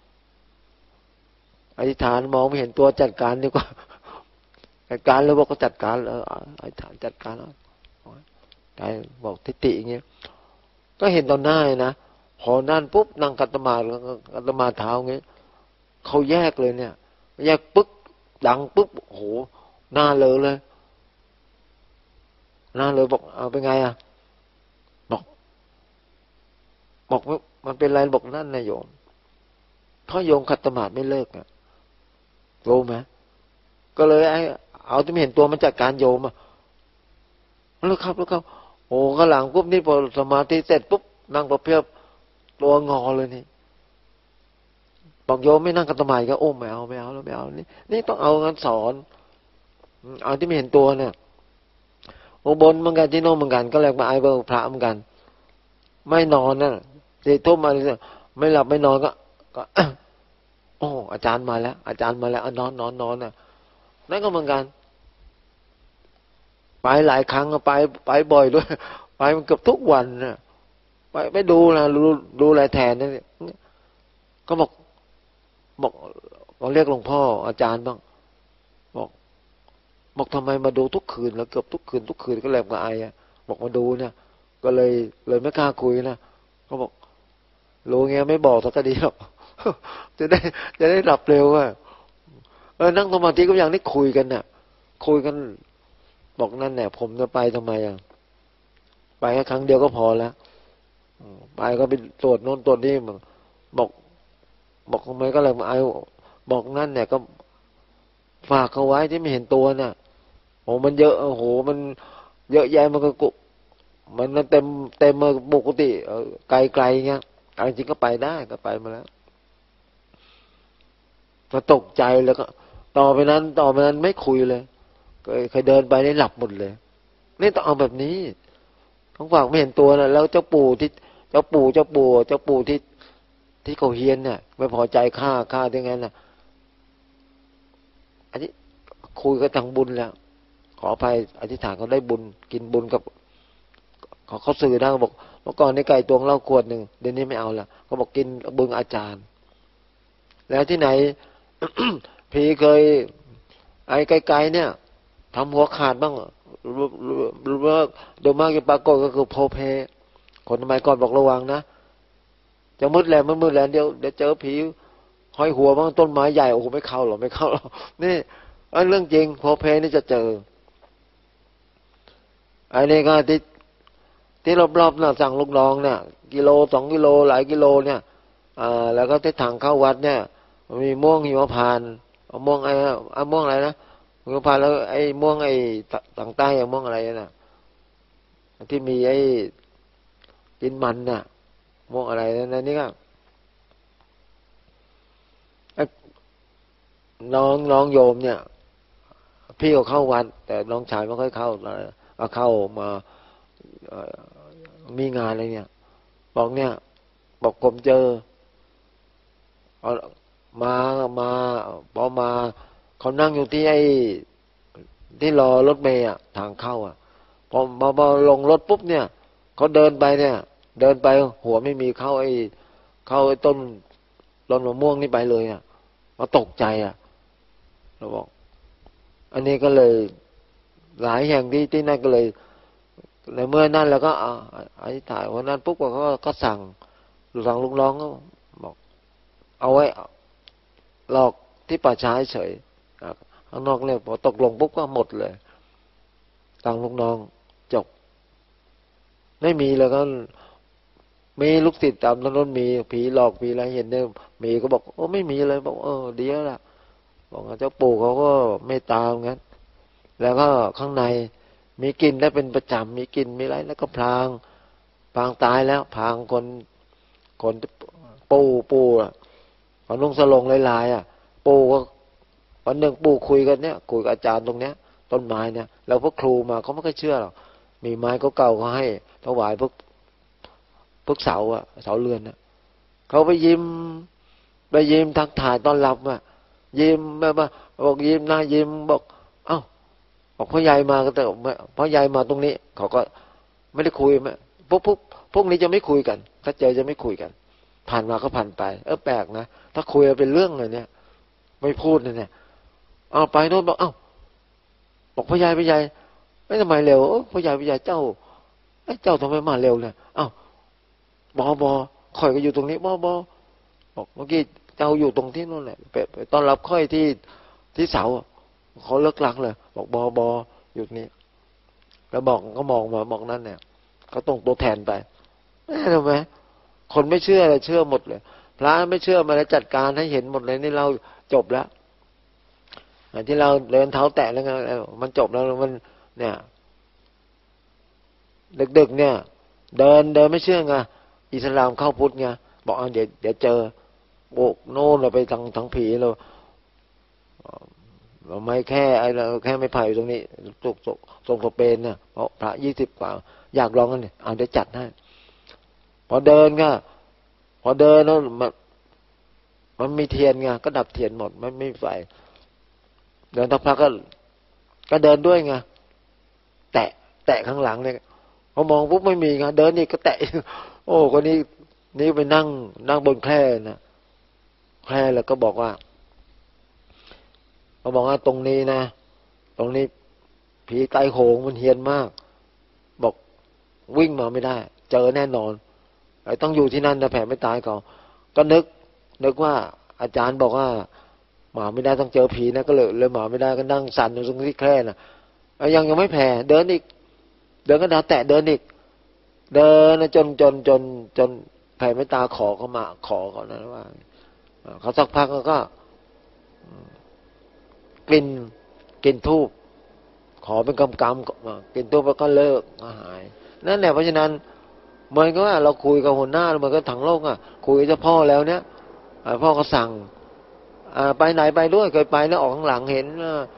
อธิษฐานมองไม่เห็นตัวจัดการดีกว่าจัดการแล้วบอกก็จัดการแล้วอธิษฐานจัดการแล้วใจบอกทิฏฐิอย่างเงี้ยก็เห็นตอนหน้านะพอนั่นปุ๊บนั่งกัตตมากัตตมาเท้าอย่างเงี้ยเขาแยกเลยเนี่ยแยกปึ๊กดังปุ๊บโหหน้าเลอะเลยหน้าเลยบอกเอาเป็นไงอ่ะบอกบอกมันเป็นไรบอกนั่นนายโยมเขาโยมขัดสมาธิไม่เลิกอ่ะรู้ไหมก็เลยไอ้เอาที่ไม่เห็นตัวมันจัดการโยมอ่ะแล้วครับแล้วครับโอ้ข้างหลังปุ๊บนี่พอสมาธิเสร็จปุ๊บนั่งประเพียบตัวงอเลยนี่บอกโยมไม่นั่งขัดสมาธิก็โอ้ไม่เอาไม่เอาแล้วไม่เอานี่นี่ต้องเอางั้นสอนเอาที่ไม่เห็นตัวเนี่ยอุบลเหมือนกันที่โน่นเหมือนกันก็แลกมาไอ้เบอร์พระเหมือนกันไม่นอนน่ะสี่ทุ่มมาไม่หลับไม่นอนก็ก็โอ้อาจารย์มาแล้วอาจารย์มาแล้วนอนนอนนอนน่ะนั่นก็เหมือนกันไปหลายครั้งไปไปบ่อยด้วยไปมันเกือบทุกวันน่ะไปไปดูนะดูดูแลแทนนี่ก็บอกบอกเราเรียกหลวงพ่ออาจารย์บ้างบอกบอกทำไมมาดูทุกคืนแล้วเกือบทุกคืนทุกคืนก็แลบกับไอ้อะบอกมาดูเนี่ยก็เลยเลยไม่กล้าคุยนะก็บอกรู้ไงไม่บอกสักทีหรอกจะได้จะได้หลับเร็วอ่ะเออนั่งสมาธิก็อย่างนี้คุยกันน่ะคุยกันบอกนั่นแหละผมจะไปทำไมอ่ะไปแค่ครั้งเดียวก็พอแล้วไปก็ไปตรวจโน่นตรวจนี่บอกบอกทำไมก็เลยมาไอ้บอกนั่นเนี่ยก็ฝากเขาไว้ที่ไม่เห็นตัวน่ะโอ้มันเยอะโอ้โหมันเยอะแยะมันก็กุมันเต็มเต็มมาปกติไกลไกลเงี้ยจริงก็ไปได้ก็ไปมาแล้วก็ตกใจแล้วก็ต่อไปนั้นต่อไปนั้นไม่คุยเลยเคยเคยเดินไปได้หลับหมดเลยนี่ต้องเอาแบบนี้ของฝากไม่เห็นตัวนะแล้วเจ้าปู่ที่เจ้าปู่เจ้าปู่เจ้าปู่ที่ที่เขาเฮียนเนี่ยไม่พอใจฆ่าฆ่าอย่างนั้นนะอันนี้คุยกับทางบุญแล้วขออภัยอธิษฐานเขาได้บุญกินบุญกับเขาเขาสื่อได้บอกเมื่อก่อนในไก่ตวงเหล้าขวดหนึ่งเดี๋ยวนี้ไม่เอาละเขาบอกกินบุญอาจารย์แล้วที่ไหน ผีเคยไอ้ไกลๆเนี่ยทำหัวขาดบ้างหรือว่าโดยมากจะปรากฏก็คือโพเพคนสมัยก่อนบอกระวังนะจะมืดแล้วมืดแล้วเดี๋ยวเดี๋ยวเจอผีห้อยหัวบ้างต้นไม้ใหญ่โอ้โหไม่เข้าหรอกไม่เข้าหรอกนี่เรื่องจริงโพเพนี่จะเจอไอ้นี่ก็ที่ที่รอบๆน่ะสั่งลูกน้องเนี่ยกิโลสองกิโลหลายกิโลเนี่ยอ่าแล้วก็ที่ถังเข้าวัดเนี่ยมีม่วงหิมพานต์ม่วงไอ้อะม่วงอะไรนะหิมพานต์แล้วไอ้ม่วงไอ้ต่างใต้อะม่วงอะไรน่ะที่มีไอ้กินมันน่ะม่วงอะไรนั่นนี่ก็น้องน้องโยมเนี่ยพี่ก็เข้าวัดแต่น้องชายไม่ค่อยเข้าเอาเข้ามามีงานอะไรเนี่ยบอกเนี่ยบอกผมเจอเอามามาพอมาเขานั่งอยู่ที่ไอ้ที่รอรถเมล์อ่ะทางเข้าอ่ะพอมาพอลงรถปุ๊บเนี่ยเขาเดินไปเนี่ยเดินไปหัวไม่มีเข้าไอ้เข้าไอ้ต้นต้นมะม่วงนี่ไปเลยอ่ะเขาตกใจอ่ะเราบอกอันนี้ก็เลยหลายแห่งที่ที่นั่นก็เลยในเมื่อนั่นแล้วก็อ่าอธิษฐานวันนั้นปุ๊บก็ก็สั่งสั่งลูกน้องก็บอกเอาไว้หลอกที่ป่าช้าเฉยข้างนอกเนี่ยพอตกลงปุ๊บก็หมดเลยสั่งลูกน้องจบไม่มีแล้วก็มีลูกศิษย์ตามถนนมีผีหลอกผีอะไรเห็นเนี่ยมีก็บอกโอ้ไม่มีเลยบอกเออเดี๋ยวละบอกเจ้าปู่เขาก็ไม่ตามงั้นแล้วก็ข้างในมีกลิ่นได้เป็นประจำมีกลิ่นมีอะไรแล้วก็พลางพลางตายแล้วพลางคนคนปู่ปู่อ่ะเขานุ่งสลงลายๆอ่ะปู่ก็วันหนึ่งปู่คุยกันเนี่ยคุยกับอาจารย์ตรงเนี้ยต้นไม้เนี่ยแล้วพวกครูมาเขาไม่ค่อยเชื่อหรอกมีไม้เก่าๆเขาให้ถวายพวกพวกเสาอ่ะเสาเรือนน่ะเขาไปยิ้มไปยิ้มทักทายต้อนรับอ่ะยิ้มแบบว่าบอกยิ้มหน้ายิ้มบอกเอ้าบอกพ่อใหญ่มาก็แต่พ่อใหญ่มาตรงนี้เขาก็ไม่ได้คุยไหมพวกพวกพวกนี้จะไม่คุยกันถ้าเจอจะไม่คุยกันผ่านมาก็ผ่านไปเออแปลกนะถ้าคุยเป็นเรื่องเลยเนี่ยไม่พูดเนี่ยเอาไปโน่นบอกเอ้าบอกพ่อใหญ่พ่อใหญ่ไม่ทำไมเร็วพ่อใหญ่พ่อใหญ่เจ้าไอ้เจ้าทำไมมาเร็วเนี่ยเอ้าบอบอข่อยก็อยู่ตรงนี้บอบอบอกเมื่อกี้เจ้าอยู่ตรงที่นู่นแหละไปไปต้อนรับค่อยที่ที่เสาเขาเลิกลักเลยบอกบอบออยู่นี่แล้วบอกก็มองมาบอกนั่นเนี่ยก็ต้องตัวแทนไปเห็นไหมคนไม่เชื่อเลยเชื่อหมดเลยพระไม่เชื่อมาแล้วจัดการให้เห็นหมดเลยนี่เราจบแล้วที่เราเดินเท้าแตะแล้วไงมันจบแล้วมันเนี่ยดึกๆเนี่ยเดินเดินไม่เชื่อไงอิสลามเข้าพุทธไงบอกเดี๋ยวเดี๋ยวเจอโบกโน่นเราไปทางทางผีเราเราไม่แค่ไอ้เราแค่ไม่ไผ่ตรงนี้ตกตกตรงสเปนเนี่ยเพราะพระยี่สิบกว่าอยากลองกันเนี่ยเอาเดี๋ยวจัดให้พอเดินก็พอเดินแล้วมันมันมีเทียนไงก็ดับเทียนหมดไม่ไม่ไฟเดินทักพักก็ก็เดินด้วยไงแตะแตะข้างหลังเนี่ยพอมองปุ๊บไม่มีไงเดินนี่ก็แตะโอ้คนนี้นี่ไปนั่งนั่งบนแคร่นะแคร่แล้วก็บอกว่าเขาบอกว่าตรงนี้นะตรงนี้ผีไตโหงมันเฮี้ยนมากบอกวิ่งมาไม่ได้เจอแน่นอนไอ้ต้องอยู่ที่นั่นนะแผ่ไม่ตายก่อนก็นึกนึกว่าอาจารย์บอกว่าหมาไม่ได้ต้องเจอผีนะก็เลยเลยหมาไม่ได้ก็นั่งสั่นอยู่ตรงที่แคร่น่ะยังยังไม่แผ่เดินอีกเดินก็ดาแตะเดินอีกเดินจนจนจนจนแผ่ไม่ตาขอเขามาขอเขานะว่าเขาสักพักก็กลิ่นกลิ่นทูบขอเป็นกำกำกลิ่นทูบแล้วก็เลิกหายนั่นแหละเพราะฉะนั้นเหมือนกับว่าเราคุยกับหัวหน้าเหมือนกับถังโลกอ่ะคุยกับเจ้าพ่อแล้วเนี้ยพ่อก็สั่งไปไหนไปด้วยเคยไปแล้วออกข้างหลังเห็น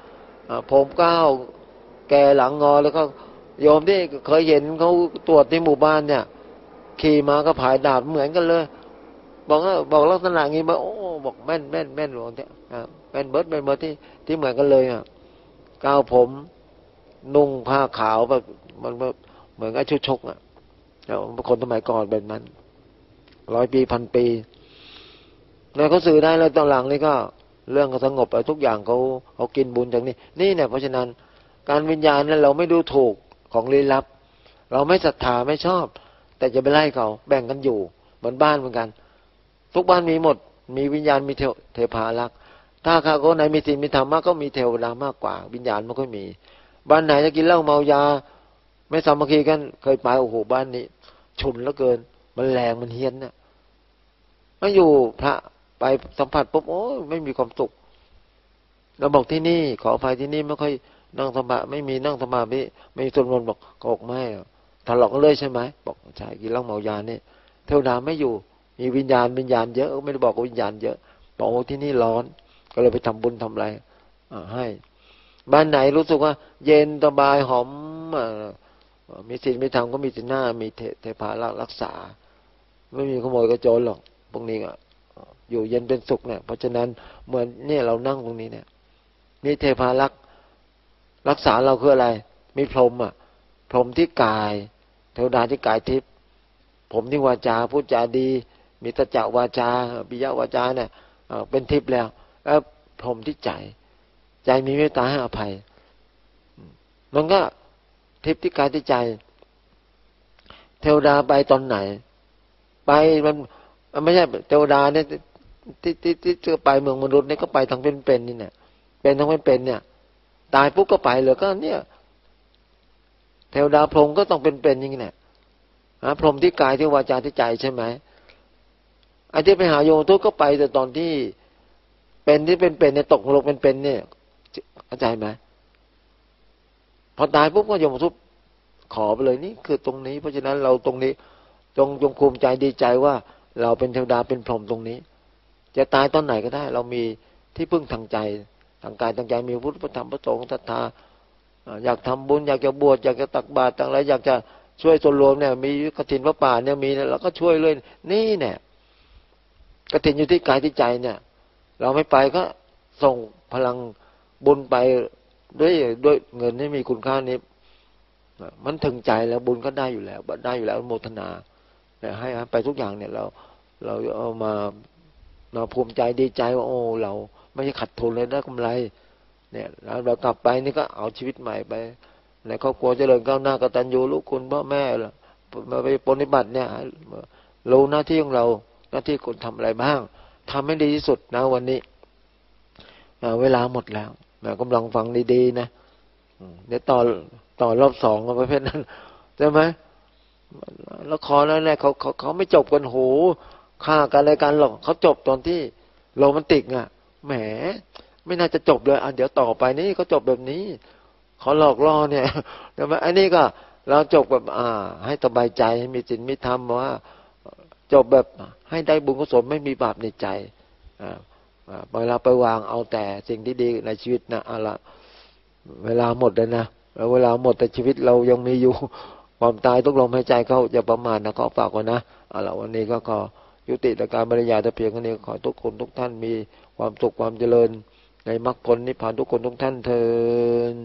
อ่าผมก้าวแก่หลังงอแล้วก็โยมที่เคยเห็นเขาตรวจในหมู่บ้านเนี่ยขี่ม้าก็ผายดาบเหมือนกันเลยบอกว่าบอกลักษณะงี้มาโอ้บอกแม่นแม่นแม่นหลวงเนี่ยแม่นเบิร์ดแม่นเบิร์ดที่ที่เหมือนกันเลยอ่ะก้าวผมนุ่งผ้าขาวแบบมันเหมือนกับชุดชกอ่ะแล้วคนสมัยก่อนแบบนั้นร้อยปีพันปีแล้วเขาสื่อได้แล้วตอนหลังนี่ก็เรื่องก็สงบไปทุกอย่างเขาเขากินบุญจากนี้นี่เนี่ยเพราะฉะนั้นการวิญญาณนั้นเราไม่ดูถูกของลี้ลับเราไม่ศรัทธาไม่ชอบแต่จะไปไล่เขาแบ่งกันอยู่เหมือนบ้านเหมือนกันทุกบ้านมีหมดมีวิญญาณมีเทวเทพารักษ์ถ้าเขาคนไหนมีศีลมีธรรมมากก็มีเทวดามากกว่าวิญญาณไม่ค่อยมีบ้านไหนจะกินเหล้าเมายาไม่สามัคคีกันเคยไปโอ้โหบ้านนี้ฉุนเหลือเกินมันแรงมันเฮี้ยนเนี่ยมาอยู่พระไปสัมผัสปุ๊บโอ้ยไม่มีความสุขเราบอกที่นี่ขออภัยที่นี่ไม่ค่อยนั่งสมาธิไม่มีนั่งสมาธิไม่มีสวดมนต์บอกก็บอกไม่ทะเลาะกันเลยใช่ไหมบอกใช่กินเหล้าเมายาเนี่ยเทวดาไม่อยู่มีวิญญาณวิญญาณเยอะไม่ได้บอกว่าวิญญาณเยอะบอกว่าที่นี่ร้อนก็เลยไปทำบุญทำอะไรให้บ้านไหนรู้สึกว่าเย็นสบายหอมมีศีลมีธรรมก็มีศีลหน้ามีเทพารักษาไม่มีขโมยกระโจนหรอกพวกนี้อ่ะอยู่เย็นเป็นสุขเนี่ยเพราะฉะนั้นเหมือนเนี่ยเรานั่งตรงนี้เนี่ยมีเทพารักษ์รักษาเราคืออะไรมีพรหมอ่ะพรหมที่กายเทวดาที่กายทิพย์ผมที่วาจาพูดจาดีมีตจวาจาปิยวาจาเนี่ยเป็นทิพย์แล้วแล้วพรหมที่ใจใจมีเมตตาให้อภัยมันก็ทิพย์ที่กายที่ใจเทวดาไปตอนไหนไปมันมันไม่ใช่เทวดาเนี่ยที่ที่ที่จะไปเมืองมนุษย์เนี่ยก็ไปทั้งเป็นเป็นนี่เนี่ยเป็นทั้งเป็นเป็นเนี่ยตายปุ๊บก็ไปเลยก็เนี่ยเทวดาพรหมก็ต้องเป็นเป็นอย่างนี้แหละพรหมที่กายที่วาจาที่ใจใช่ไหมไอ้ที่ไปหาโยมทุกก็ไปแต่ตอนที่เป็นที่เป็นเป็นเนี่ยตกลงเป็นเป็นเนี่ยเข้าใจไหมพอตายปุ๊บก็โยมทุกขอไปเลยนี่คือตรงนี้เพราะฉะนั้นเราตรงนี้จงจงภูมิใจดีใจว่าเราเป็นเทวดาเป็นพรหมตรงนี้จะตายตอนไหนก็ได้เรามีที่พึ่งทางใจทางกายทางใจมีพุทธธรรมพระสงฆ์ศรัทธาอยากทำบุญอยากจะบวชอยากจะตักบาตรต่างอะไรอยากจะช่วยส่วนรวมเนี่ยมีกฐินพระป่าเนี่ยมีเราก็ช่วยเลยนี่เนี่ยกฐินอยู่ที่กายที่ใจเนี่ยเราไม่ไปก็ส่งพลังบุญไปด้วยด้วยเงินที่มีคุณค่านี้มันถึงใจแล้วบุญก็ได้อยู่แล้วได้อยู่แล้วโมทนาให้ไปทุกอย่างเนี่ยเราเราเอามาเราภูมิใจดีใจว่าโอ้เราไม่ใช่ขัดทุนเลยได้กำไรเนี่ยแล้วเรากลับไปนี่ก็เอาชีวิตใหม่ไปในครอบครัวเจริญก้าวหน้ากตัญญูรู้คุณพ่อแม่ล่ะมาไปปฏิบัติเนี่ยรู้หน้าที่ของเราหน้าที่คนทำอะไรบ้างทำให้ดีที่สุดนะวันนี้เวลาหมดแล้วกำลังฟังดีๆนะเดี๋ยวต่อต่อรอบสองประเภทนั้นใช่ไหมละครนั่นแหละเขาเขาเขาไม่จบกันโหฆ่ากันอะไรกันหรอกเขาจบตอนที่โรแมนติกอ่ะแหมไม่น่าจะจบเลยอ่ะเดี๋ยวต่อไปนี่เขาจบแบบนี้เขาหลอกล่อเนี่ยใช่ไหมอันนี้ก็เราจบแบบอ่าให้สบายใจให้มีศีลมีธรรมว่าจบแบบให้ได้บุญกุศลไม่มีบาปในใจอ่าเวลาไปวางเอาแต่สิ่งที่ดีในชีวิตนะเอาละเวลาหมดเลยนะแล้วเวลาหมดแต่ชีวิตเรายังมีอยู่ความตายทุกลมหายใจเขาจะประมาทนะเขาฝากไว้นะเอาละวันนี้ก็ขอยุติแต่การบรรยายแต่เพียงเท่านี้ขอทุกคนทุกท่านมีความสุขความเจริญในมรรคผลนิพพานทุกคนทุกท่านเถิด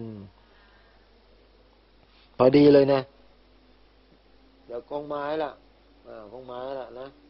พอดีเลยนะเดี๋ยวกองไม้ละอ่ากองไม้ละนะ